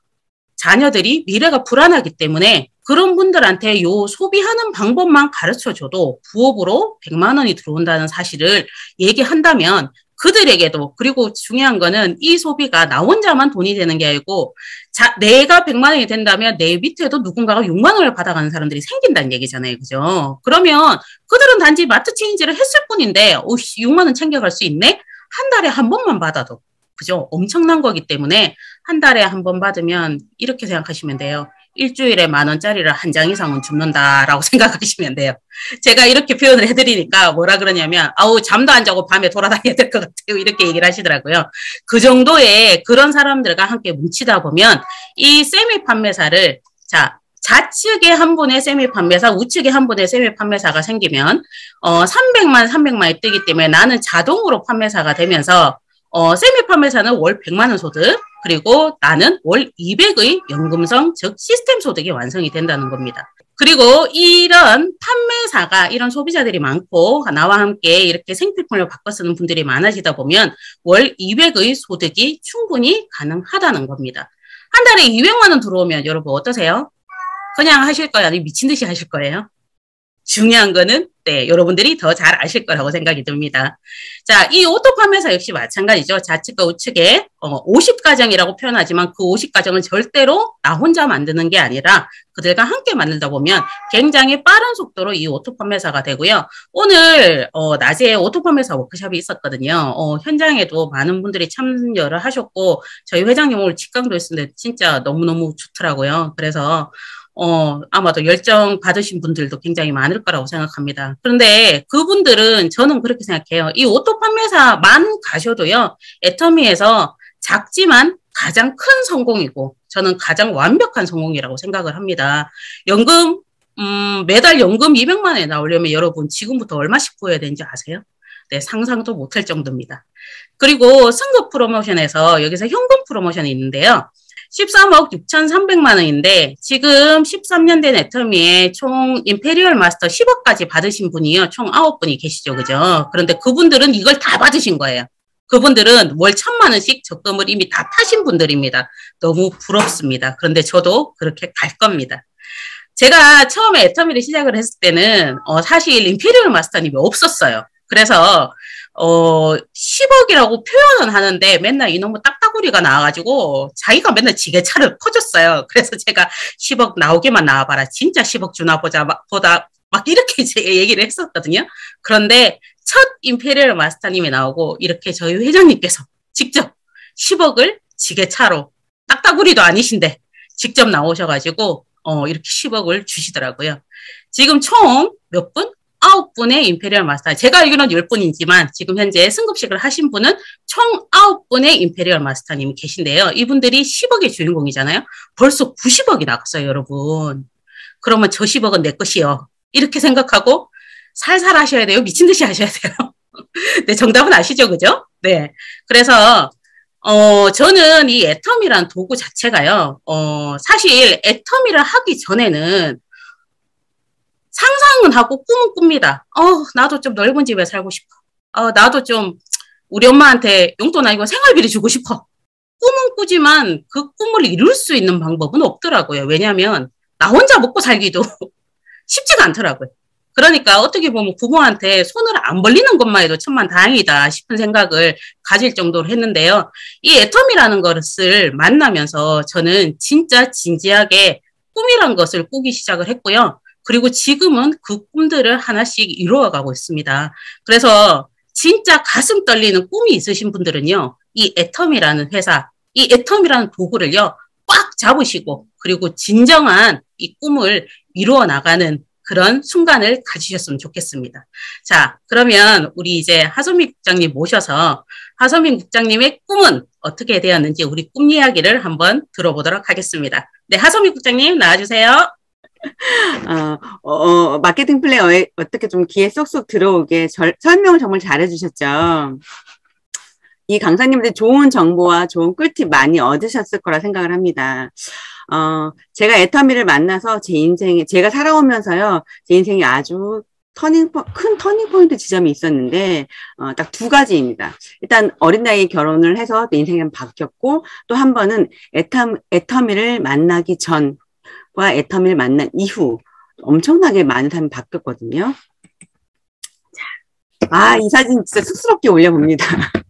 자녀들이 미래가 불안하기 때문에 그런 분들한테 요 소비하는 방법만 가르쳐줘도 부업으로 100만 원이 들어온다는 사실을 얘기한다면 그들에게도 그리고 중요한 거는 이 소비가 나 혼자만 돈이 되는 게 아니고 내가 100만 원이 된다면 내 밑에도 누군가가 6만 원을 받아가는 사람들이 생긴다는 얘기잖아요. 그죠? 그러면 그들은 단지 마트 체인지를 했을 뿐인데 6만 원 챙겨갈 수 있네? 한 달에 한 번만 받아도 그죠? 엄청난 거기 때문에 한 달에 한 번 받으면 이렇게 생각하시면 돼요. 일주일에 10,000원짜리를 한 장 이상은 줍는다라고 생각하시면 돼요. 제가 이렇게 표현을 해드리니까 뭐라 그러냐면 아우 잠도 안 자고 밤에 돌아다녀야 될 것 같아요. 이렇게 얘기를 하시더라고요. 그 정도의 그런 사람들과 함께 뭉치다 보면 이 세미 판매사를 좌측에 한 분의 세미 판매사, 우측에 한 분의 세미 판매사가 생기면 300만이 뜨기 때문에 나는 자동으로 판매사가 되면서 세미 판매사는 월 100만 원 소득, 그리고 나는 월 200의 연금성, 즉 시스템 소득이 완성이 된다는 겁니다. 그리고 이런 판매사가 이런 소비자들이 많고 나와 함께 이렇게 생필품을 바꿔 쓰는 분들이 많아지다 보면 월 200의 소득이 충분히 가능하다는 겁니다. 한 달에 200만 원 들어오면 여러분 어떠세요? 그냥 하실 거예요? 아니면 미친 듯이 하실 거예요? 중요한 거는 여러분들이 더 잘 아실 거라고 생각이 듭니다. 자, 이 오토 판매사 역시 마찬가지죠. 좌측과 우측에 50가정이라고 표현하지만 그 50가정은 절대로 나 혼자 만드는 게 아니라 그들과 함께 만들다 보면 굉장히 빠른 속도로 이 오토 판매사가 되고요. 오늘 낮에 오토 판매사 워크숍이 있었거든요. 현장에도 많은 분들이 참여를 하셨고 저희 회장님 오늘 직강도 했는데 진짜 너무너무 좋더라고요. 그래서 아마도 열정 받으신 분들도 굉장히 많을 거라고 생각합니다. 그런데 그분들은 저는 그렇게 생각해요. 이 오토 판매사만 가셔도요, 애터미에서 작지만 가장 큰 성공이고, 저는 가장 완벽한 성공이라고 생각을 합니다. 매달 연금 200만 원에 나오려면 여러분 지금부터 얼마씩 구해야 되는지 아세요? 네, 상상도 못할 정도입니다. 그리고 승급 프로모션에서 여기서 현금 프로모션이 있는데요. 13억 6,300만 원인데 지금 13년 된 애터미에 총 임페리얼 마스터 10억까지 받으신 분이요. 총 9분이 계시죠. 그죠? 그런데 그분들은 이걸 다 받으신 거예요. 그분들은 월 1,000만 원씩 적금을 이미 다 타신 분들입니다. 너무 부럽습니다. 그런데 저도 그렇게 갈 겁니다. 제가 처음에 애터미를 시작을 했을 때는 사실 임페리얼 마스터님이 없었어요. 그래서 10억이라고 표현은 하는데 맨날 이놈의 딱따구리가 나와가지고 자기가 맨날 지게차를 퍼줬어요. 그래서 제가 10억 나오게만 나와봐라. 진짜 10억 주나 보다 막 이렇게 얘기를 했었거든요. 그런데 첫 임페리얼 마스터님이 나오고 이렇게 저희 회장님께서 직접 10억을 지게차로 딱따구리도 아니신데 직접 나오셔가지고 이렇게 10억을 주시더라고요. 지금 총 몇 분? 9분의 임페리얼 마스터. 제가 알기로는 10분이지만 지금 현재 승급식을 하신 분은 총 9분의 임페리얼 마스터님이 계신데요. 이분들이 10억의 주인공이잖아요. 벌써 90억이 나갔어요, 여러분. 그러면 저 10억은 내 것이요. 이렇게 생각하고 살살 하셔야 돼요. 미친 듯이 하셔야 돼요. 네, 정답은 아시죠, 그죠? 네. 그래서 저는 이 애터미란 도구 자체가요. 사실 애터미를 하기 전에는 상상은 하고 꿈은 꿉니다. 나도 좀 넓은 집에 살고 싶어. 나도 좀 우리 엄마한테 용돈 아니고 생활비를 주고 싶어. 꿈은 꾸지만 그 꿈을 이룰 수 있는 방법은 없더라고요. 왜냐하면 나 혼자 먹고 살기도 쉽지가 않더라고요. 그러니까 어떻게 보면 부모한테 손을 안 벌리는 것만 해도 천만다행이다 싶은 생각을 가질 정도로 했는데요. 이 애터미라는 것을 만나면서 저는 진짜 진지하게 꿈이란 것을 꾸기 시작을 했고요. 그리고 지금은 그 꿈들을 하나씩 이루어가고 있습니다. 그래서 진짜 가슴 떨리는 꿈이 있으신 분들은요, 이 애터미라는 회사, 이 애터미라는 도구를요, 꽉 잡으시고, 그리고 진정한 이 꿈을 이루어 나가는 그런 순간을 가지셨으면 좋겠습니다. 자, 그러면 우리 이제 하소미 국장님 모셔서 하서민 국장님의 꿈은 어떻게 되었는지 우리 꿈 이야기를 한번 들어보도록 하겠습니다. 네, 하서민 국장님 나와주세요. 마케팅 플래너에 어떻게 좀 귀에 쏙쏙 들어오게 설명을 정말 잘해주셨죠. 이 강사님들 좋은 정보와 좋은 꿀팁 많이 얻으셨을 거라 생각을 합니다. 제가 애터미를 만나서 제가 살아오면서요, 제 인생에 아주 큰 터닝 포인트 지점이 있었는데, 딱 두 가지입니다. 일단 어린 나이에 결혼을 해서 내 인생이 바뀌었고, 또 한 번은 애터미를 만나기 전과 애터미를 만난 이후, 엄청나게 많은 삶이 바뀌었거든요. 이 사진 진짜 쑥스럽게 올려봅니다.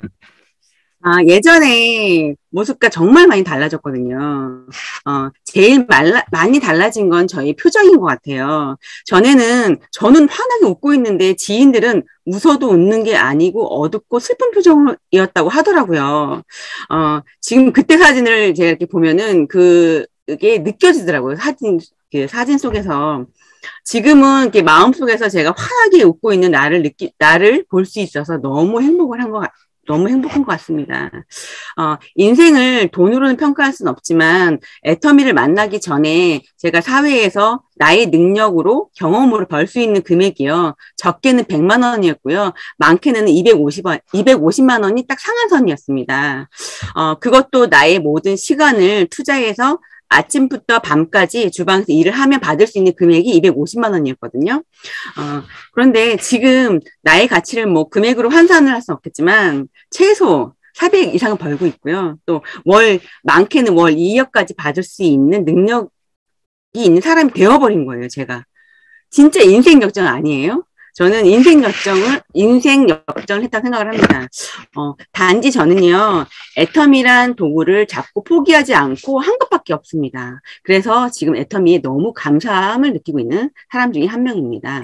예전에 모습과 정말 많이 달라졌거든요. 제일 많이 달라진 건 저희 표정인 것 같아요. 저는 환하게 웃고 있는데 지인들은 웃어도 웃는 게 아니고 어둡고 슬픈 표정이었다고 하더라고요. 지금 그때 사진을 제가 이렇게 보면은 그게 느껴지더라고요. 사진 속에서. 지금은 이렇게 마음속에서 제가 환하게 웃고 있는 나를 볼 수 있어서 너무 행복한 것 같습니다. 인생을 돈으로는 평가할 수는 없지만 애터미를 만나기 전에 제가 사회에서 나의 능력으로 경험으로 벌 수 있는 금액이요. 적게는 100만 원이었고요. 많게는 250만 원이 딱 상한선이었습니다. 그것도 나의 모든 시간을 투자해서 아침부터 밤까지 주방에서 일을 하면 받을 수 있는 금액이 250만 원이었거든요. 그런데 지금 나의 가치를 금액으로 환산을 할 수는 없겠지만 최소 400 이상은 벌고 있고요. 또 많게는 월 2억까지 받을 수 있는 능력이 있는 사람이 되어버린 거예요, 제가. 진짜 인생 역전 아니에요? 저는 인생 역전을 했다고 생각을 합니다. 단지 저는요, 애터미란 도구를 자꾸 포기하지 않고 한 것밖에 없습니다. 그래서 지금 애터미에 너무 감사함을 느끼고 있는 사람 중에 한 명입니다.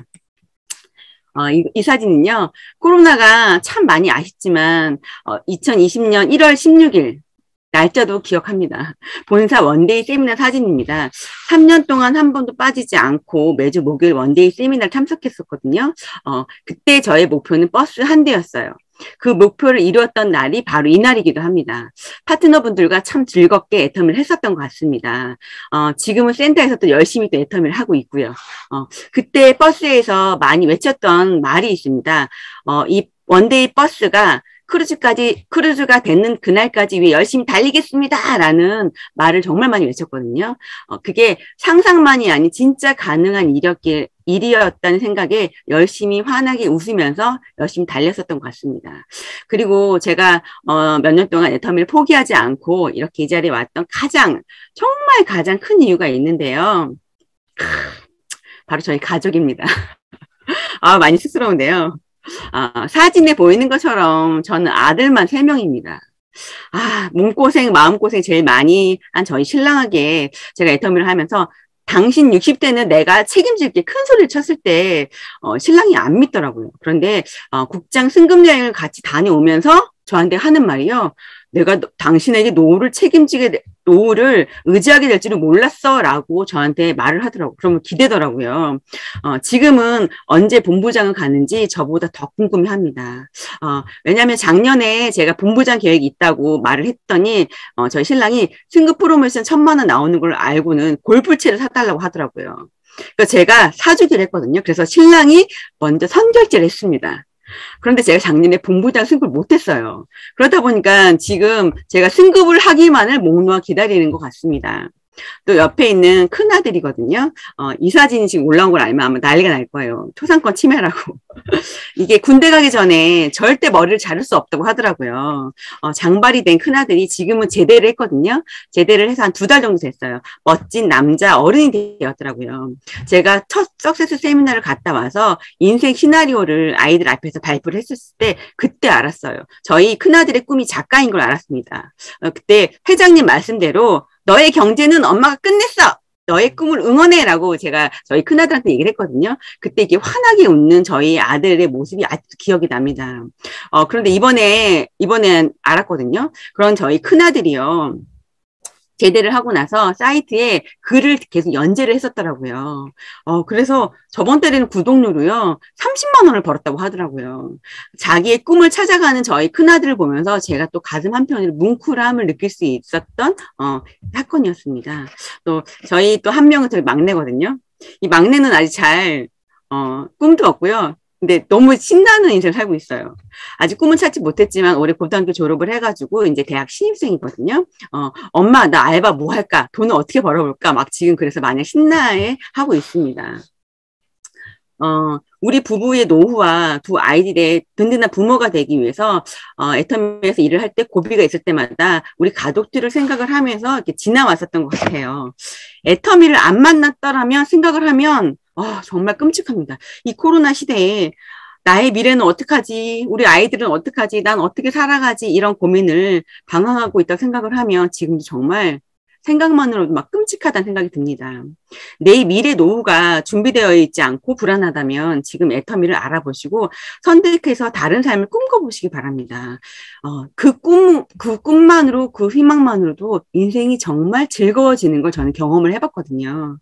이 사진은요, 코로나가 참 많이 아쉽지만, 2020년 1월 16일, 날짜도 기억합니다. 본사 원데이 세미나 사진입니다. 3년 동안 한 번도 빠지지 않고 매주 목요일 원데이 세미나를 참석했었거든요. 그때 저의 목표는 버스 한 대였어요. 그 목표를 이루었던 날이 바로 이 날이기도 합니다. 파트너분들과 참 즐겁게 애터미를 했었던 것 같습니다. 지금은 센터에서 또 열심히 또 애터미를 하고 있고요. 그때 버스에서 많이 외쳤던 말이 있습니다. 이 원데이 버스가 크루즈가 되는 그날까지 위해 열심히 달리겠습니다. 라는 말을 정말 많이 외쳤거든요. 그게 상상만이 아닌 진짜 가능한 일이었다는 생각에 열심히 환하게 웃으면서 열심히 달렸었던 것 같습니다. 그리고 제가 몇 년 동안 애터미를 포기하지 않고 이렇게 이 자리에 왔던 정말 가장 큰 이유가 있는데요. 바로 저희 가족입니다. 많이 쑥스러운데요. 사진에 보이는 것처럼 저는 아들만 3명입니다. 마음고생 제일 많이 한 저희 신랑에게 제가 애터미를 하면서 당신 60대는 내가 책임질게 큰 소리를 쳤을 때 신랑이 안 믿더라고요. 그런데 국장 승급여행을 같이 다녀오면서 저한테 하는 말이요. 내가 당신에게 노후를 의지하게 될 줄은 몰랐어 라고 저한테 말을 하더라고요. 그러면 기대더라고요. 지금은 언제 본부장을 가는지 저보다 더 궁금해합니다. 왜냐하면 작년에 제가 본부장 계획이 있다고 말을 했더니 저희 신랑이 승급 프로모션 1,000만 원 나오는 걸 알고는 골프채를 사달라고 하더라고요. 그래서 제가 사주기로 했거든요. 그래서 신랑이 먼저 선결제를 했습니다. 그런데 제가 작년에 본부장 승급을 못했어요. 그러다 보니까 지금 제가 승급을 하기만을 목 놓아 기다리는 것 같습니다. 또 옆에 있는 큰아들이거든요. 이 사진이 지금 올라온 걸 알면 아마 난리가 날 거예요. 초상권 침해라고. 이게 군대 가기 전에 절대 머리를 자를 수 없다고 하더라고요. 장발이 된 큰아들이 지금은 제대를 했거든요. 제대를 해서 한 2달 정도 됐어요. 멋진 남자 어른이 되었더라고요. 제가 첫 석세스 세미나를 갔다 와서 인생 시나리오를 아이들 앞에서 발표를 했었을 때 그때 알았어요. 저희 큰아들의 꿈이 작가인 걸 알았습니다. 그때 회장님 말씀대로 너의 경제는 엄마가 끝냈어. 너의 꿈을 응원해라고 제가 저희 큰아들한테 얘기를 했거든요. 그때 이게 환하게 웃는 저희 아들의 모습이 아직도 기억이 납니다. 그런데 이번에 알았거든요. 그런 저희 큰아들이요. 제대를 하고 나서 사이트에 글을 계속 연재를 했었더라고요. 그래서 저번 달에는 구독료로요, 30만 원을 벌었다고 하더라고요. 자기의 꿈을 찾아가는 저희 큰아들을 보면서 제가 또 가슴 한편으로 뭉클함을 느낄 수 있었던, 사건이었습니다. 또, 저희 또 한 명은 저희 막내거든요. 이 막내는 아직 꿈도 없고요. 근데 너무 신나는 인생을 살고 있어요. 아직 꿈은 찾지 못했지만 올해 고등학교 졸업을 해가지고 이제 대학 신입생이거든요. 엄마, 나 알바 뭐 할까? 돈을 어떻게 벌어볼까? 막 지금 그래서 마냥 신나해 하고 있습니다. 우리 부부의 노후와 두 아이들의 든든한 부모가 되기 위해서, 애터미에서 일을 할 때 고비가 있을 때마다 우리 가족들을 생각을 하면서 이렇게 지나왔었던 것 같아요. 애터미를 안 만났더라면 생각을 하면, 정말 끔찍합니다. 이 코로나 시대에 나의 미래는 어떡하지? 우리 아이들은 어떡하지? 난 어떻게 살아가지? 이런 고민을 방황하고 있다고 생각을 하면 지금도 정말 생각만으로도 막 끔찍하다는 생각이 듭니다. 내 미래 노후가 준비되어 있지 않고 불안하다면 지금 애터미를 알아보시고 선택해서 다른 삶을 꿈꿔보시기 바랍니다. 그 꿈만으로, 그 희망만으로도 인생이 정말 즐거워지는 걸 저는 경험을 해봤거든요.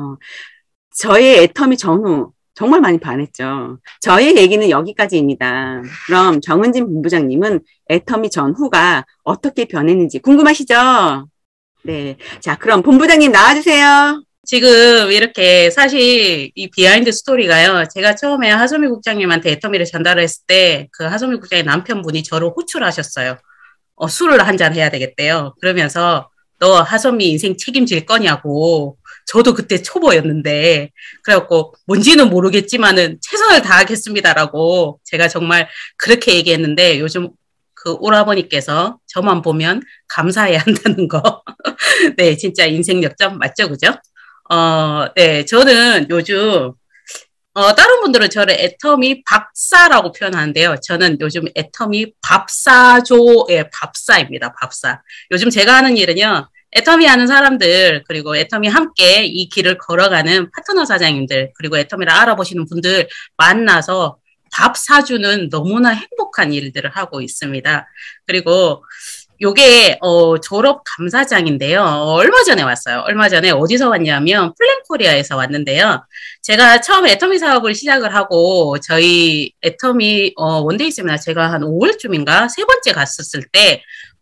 저의 애터미 전후 정말 많이 반했죠. 저의 얘기는 여기까지입니다. 그럼 정은진 본부장님은 애터미 전후가 어떻게 변했는지 궁금하시죠? 네. 자, 그럼 본부장님 나와주세요. 지금 이렇게 사실 이 비하인드 스토리가요. 제가 처음에 하소미 국장님한테 애터미를 전달을 했을 때 그 하소미 국장의 남편분이 저를 호출하셨어요. 술을 한잔 해야 되겠대요. 그러면서 너 하소미 인생 책임질 거냐고. 저도 그때 초보였는데 그래갖고 뭔지는 모르겠지만은 최선을 다하겠습니다라고 제가 정말 그렇게 얘기했는데 요즘 그 오라버니께서 저만 보면 감사해야 한다는 거. 네, 진짜 인생 역전 맞죠, 그죠? 네, 저는 요즘 다른 분들은 저를 애터미 박사라고 표현하는데요. 저는 요즘 애터미 밥사조의 밥사입니다. 밥사. 요즘 제가 하는 일은요. 애터미 하는 사람들, 그리고 애터미 함께 이 길을 걸어가는 파트너 사장님들, 그리고 애터미를 알아보시는 분들 만나서 밥 사주는 너무나 행복한 일들을 하고 있습니다. 그리고 요게 졸업 감사장인데요. 얼마 전에 왔어요. 얼마 전에 어디서 왔냐면 플랜코리아에서 왔는데요. 제가 처음에 애터미 사업을 시작을 하고 저희 애터미 원데이 세미나 제가 한 5월쯤인가 세 번째 갔었을 때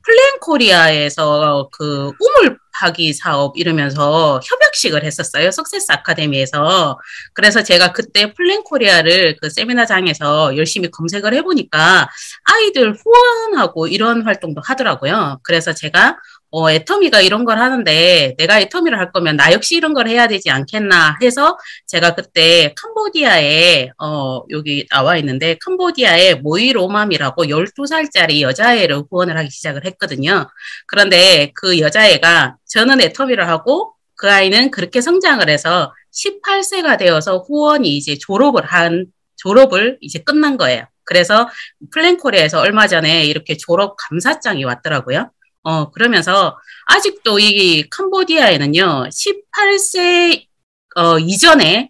플랜코리아에서 그 우물 파기 사업 이러면서 협약식을 했었어요. 석세스 아카데미에서. 그래서 제가 그때 플랜코리아를 그 세미나장에서 열심히 검색을 해보니까 아이들 후원하고 이런 활동도 하더라고요. 그래서 제가 애터미가 이런 걸 하는데 내가 애터미를 할 거면 나 역시 이런 걸 해야 되지 않겠나 해서 제가 그때 캄보디아에 여기 나와 있는데 캄보디아에 모이로맘이라고 12살짜리 여자애를 후원을 하기 시작을 했거든요. 그런데 그 여자애가 저는 애터미를 하고 그 아이는 그렇게 성장을 해서 18세가 되어서 후원이 이제 졸업을 이제 끝난 거예요. 그래서 플랜코리아에서 얼마 전에 이렇게 졸업 감사장이 왔더라고요. 그러면서 아직도 이 캄보디아에는요, 18세 이전에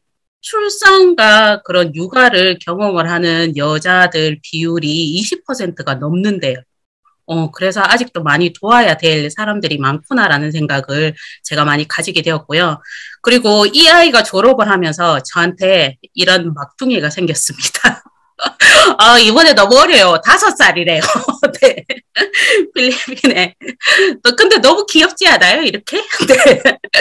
출산과 그런 육아를 경험을 하는 여자들 비율이 20%가 넘는데요. 그래서 아직도 많이 도와야 될 사람들이 많구나라는 생각을 제가 많이 가지게 되었고요. 그리고 이 아이가 졸업을 하면서 저한테 이런 막둥이가 생겼습니다. 이번에 너무 어려요. 5살이래요. 네. 필리핀에. 근데 너무 귀엽지 않아요? 이렇게? 네.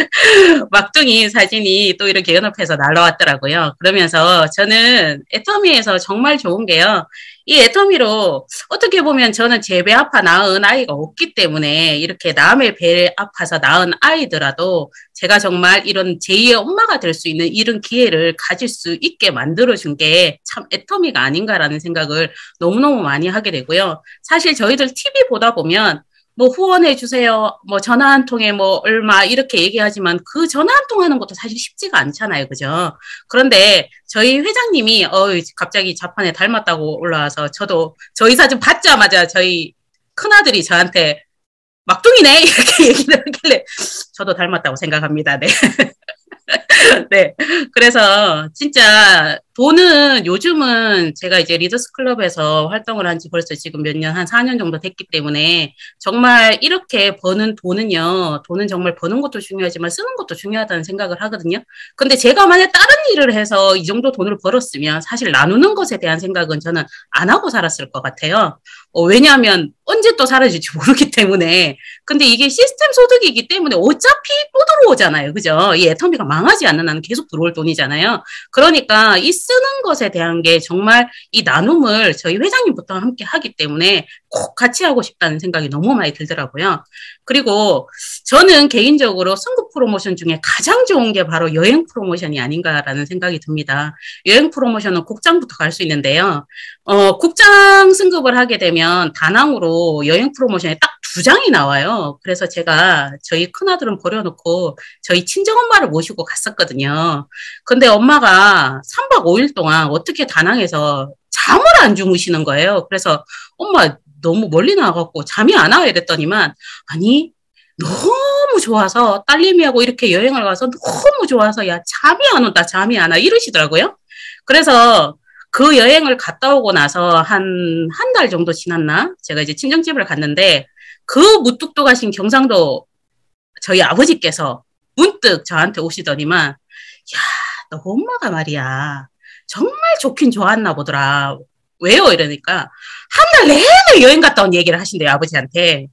막둥이 사진이 또 이렇게 연합해서 날라왔더라고요. 그러면서 저는 애터미에서 정말 좋은 게요. 이 애터미로 어떻게 보면 저는 제 배 아파 낳은 아이가 없기 때문에 이렇게 남의 배 아파서 낳은 아이더라도 제가 정말 이런 제2의 엄마가 될 수 있는 이런 기회를 가질 수 있게 만들어준 게 참 애터미가 아닌가라는 생각을 너무너무 많이 하게 되고요. 사실 저희들 TV 보다 보면 뭐 후원해 주세요. 뭐 전화 한 통에 뭐 얼마 이렇게 얘기하지만 그 전화 한 통 하는 것도 사실 쉽지가 않잖아요. 그죠? 그런데 저희 회장님이 갑자기 자판에 닮았다고 올라와서 저도 저희 사진 받자마자 저희 큰아들이 저한테 막둥이네 이렇게 얘기를 하길래 저도 닮았다고 생각합니다. 네. 네. 그래서 진짜 돈은 요즘은 제가 이제 리더스 클럽에서 활동을 한 지 벌써 지금 몇 년, 한 4년 정도 됐기 때문에 정말 이렇게 버는 돈은요, 돈은 정말 버는 것도 중요하지만 쓰는 것도 중요하다는 생각을 하거든요. 근데 제가 만약 다른 일을 해서 이 정도 돈을 벌었으면 사실 나누는 것에 대한 생각은 저는 안 하고 살았을 것 같아요. 왜냐하면 언제 또 사라질지 모르기 때문에. 근데 이게 시스템 소득이기 때문에 어차피 또 들어오잖아요. 그죠? 이 애터미가 망하지 않는 한은 계속 들어올 돈이잖아요. 그러니까 이 쓰는 것에 대한 게 정말 이 나눔을 저희 회장님부터 함께 하기 때문에 꼭 같이 하고 싶다는 생각이 너무 많이 들더라고요. 그리고 저는 개인적으로 승급 프로모션 중에 가장 좋은 게 바로 여행 프로모션이 아닌가라는 생각이 듭니다. 여행 프로모션은 국장부터 갈 수 있는데요. 국장 승급을 하게 되면 다낭으로 여행 프로모션에 딱 2장이 나와요. 그래서 제가 저희 큰아들은 버려놓고 저희 친정엄마를 모시고 갔었거든요. 근데 엄마가 3박 5일 동안 어떻게 다낭에서 잠을 안 주무시는 거예요. 그래서 엄마 너무 멀리 나와갖고 잠이 안 와야 됐더니만 아니 너무 좋아서 딸내미하고 이렇게 여행을 가서 너무 좋아서 야 잠이 안 온다 잠이 안 와 이러시더라고요. 그래서 그 여행을 갔다 오고 나서 한 달 정도 지났나? 제가 이제 친정집을 갔는데 그 무뚝뚝하신 경상도 저희 아버지께서 문득 저한테 오시더니만 야, 너 엄마가 말이야. 정말 좋긴 좋았나 보더라. 왜요? 이러니까 한 달 내내 여행 갔다 온 얘기를 하신대요. 아버지한테.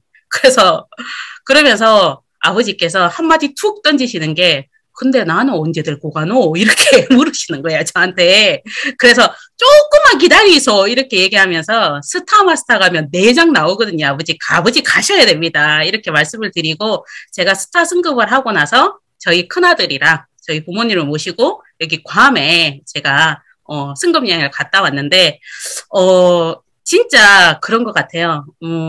그러면서 아버지께서 한마디 툭 던지시는 게 근데 나는 언제 들고 가노? 이렇게 물으시는 거예요, 저한테. 그래서 조금만 기다리소. 이렇게 얘기하면서 스타마스터 가면 4장 나오거든요. 아버지 가셔야 됩니다. 이렇게 말씀을 드리고 제가 스타 승급을 하고 나서 저희 큰아들이랑 저희 부모님을 모시고 여기 괌에 제가 승급 여행을 갔다 왔는데 진짜 그런 것 같아요.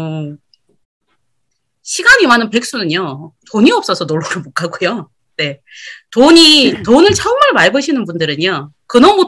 시간이 많은 백수는요, 돈이 없어서 놀러를 못 가고요. 네. 돈을 정말 많이 버시는 분들은요, 그놈의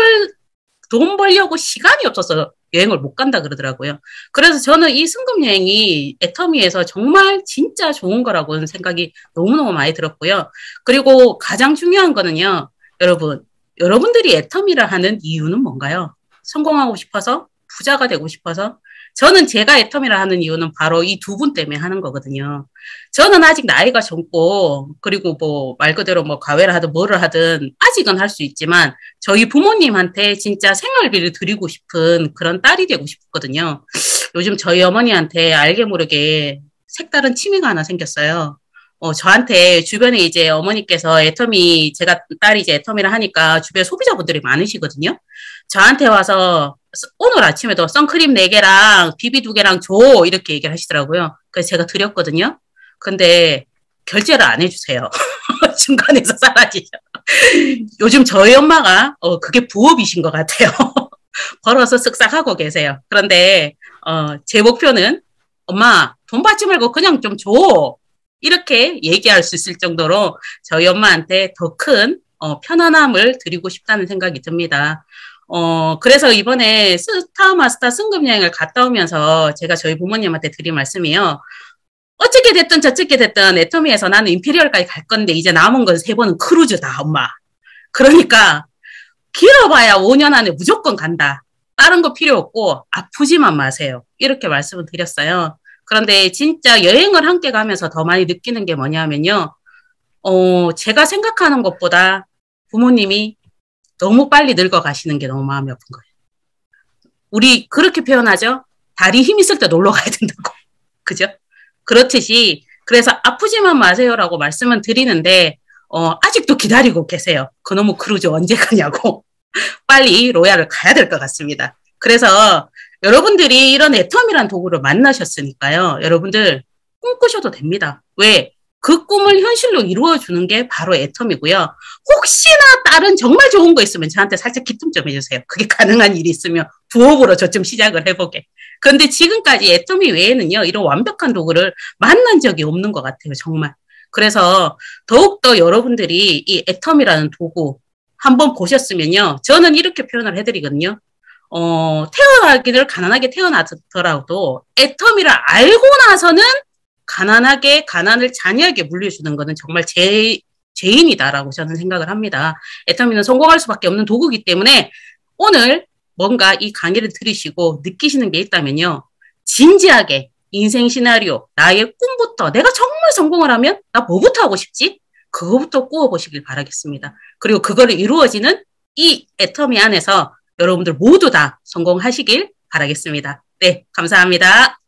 돈 벌려고 시간이 없어서 여행을 못 간다 그러더라고요. 그래서 저는 이 승급 여행이 애터미에서 정말 진짜 좋은 거라고는 생각이 너무너무 많이 들었고요. 그리고 가장 중요한 거는요, 여러분들이 애터미를 하는 이유는 뭔가요? 성공하고 싶어서? 부자가 되고 싶어서? 저는 제가 애터미를 하는 이유는 바로 이 2분 때문에 하는 거거든요. 저는 아직 나이가 젊고, 그리고 말 그대로 과외를 하든 뭐를 하든 아직은 할 수 있지만, 저희 부모님한테 진짜 생활비를 드리고 싶은 그런 딸이 되고 싶거든요. 요즘 저희 어머니한테 알게 모르게 색다른 취미가 하나 생겼어요. 저한테 주변에 이제 어머니께서 제가 딸이 이제 애터미를 하니까 주변에 소비자분들이 많으시거든요. 저한테 와서 오늘 아침에도 선크림 4개랑 비비 2개랑 줘 이렇게 얘기를 하시더라고요. 그래서 제가 드렸거든요. 근데 결제를 안 해주세요. 중간에서 사라지죠. 요즘 저희 엄마가 그게 부업이신 것 같아요. 벌어서 쓱싹 하고 계세요. 그런데 제 목표는 엄마 돈 받지 말고 그냥 좀 줘. 이렇게 얘기할 수 있을 정도로 저희 엄마한테 더 큰 편안함을 드리고 싶다는 생각이 듭니다. 그래서 이번에 스타마스터 승급 여행을 갔다 오면서 제가 저희 부모님한테 드린 말씀이요. 어떻게 됐든 저떻게 됐든 애터미에서 나는 임페리얼까지 갈 건데 이제 남은 건 3번은 크루즈다, 엄마. 그러니까 길어봐야 5년 안에 무조건 간다. 다른 거 필요 없고 아프지만 마세요. 이렇게 말씀을 드렸어요. 그런데 진짜 여행을 함께 가면서 더 많이 느끼는 게 뭐냐면요. 제가 생각하는 것보다 부모님이 너무 빨리 늙어 가시는 게 너무 마음이 아픈 거예요. 우리 그렇게 표현하죠? 다리 힘 있을 때 놀러 가야 된다고. 그죠? 그렇듯이 그래서 아프지만 마세요라고 말씀은 드리는데 아직도 기다리고 계세요. 그놈의 크루즈 언제 가냐고. 빨리 로얄을 가야 될 것 같습니다. 그래서 여러분들이 이런 애텀이란 도구를 만나셨으니까요. 여러분들 꿈꾸셔도 됩니다. 왜? 그 꿈을 현실로 이루어주는 게 바로 애텀이고요. 혹시나 다른 정말 좋은 거 있으면 저한테 살짝 기뜸 좀 해주세요. 그게 가능한 일이 있으면 부업으로 저 좀 시작을 해보게. 그런데 지금까지 애텀이 외에는요. 이런 완벽한 도구를 만난 적이 없는 것 같아요. 정말. 그래서 더욱더 여러분들이 이 애텀이라는 도구 한번 보셨으면요. 저는 이렇게 표현을 해드리거든요. 태어나기를 가난하게 태어나더라도 애터미를 알고 나서는 가난하게 가난을 잔인하게 물려주는 거는 정말 죄인이다라고 저는 생각을 합니다. 애터미는 성공할 수밖에 없는 도구이기 때문에 오늘 뭔가 이 강의를 들으시고 느끼시는 게 있다면요. 진지하게 인생 시나리오, 나의 꿈부터 내가 정말 성공을 하면 나 뭐부터 하고 싶지? 그거부터 꾸어보시길 바라겠습니다. 그리고 그거를 이루어지는 이 애터미 안에서 여러분들 모두 다 성공하시길 바라겠습니다. 네, 감사합니다.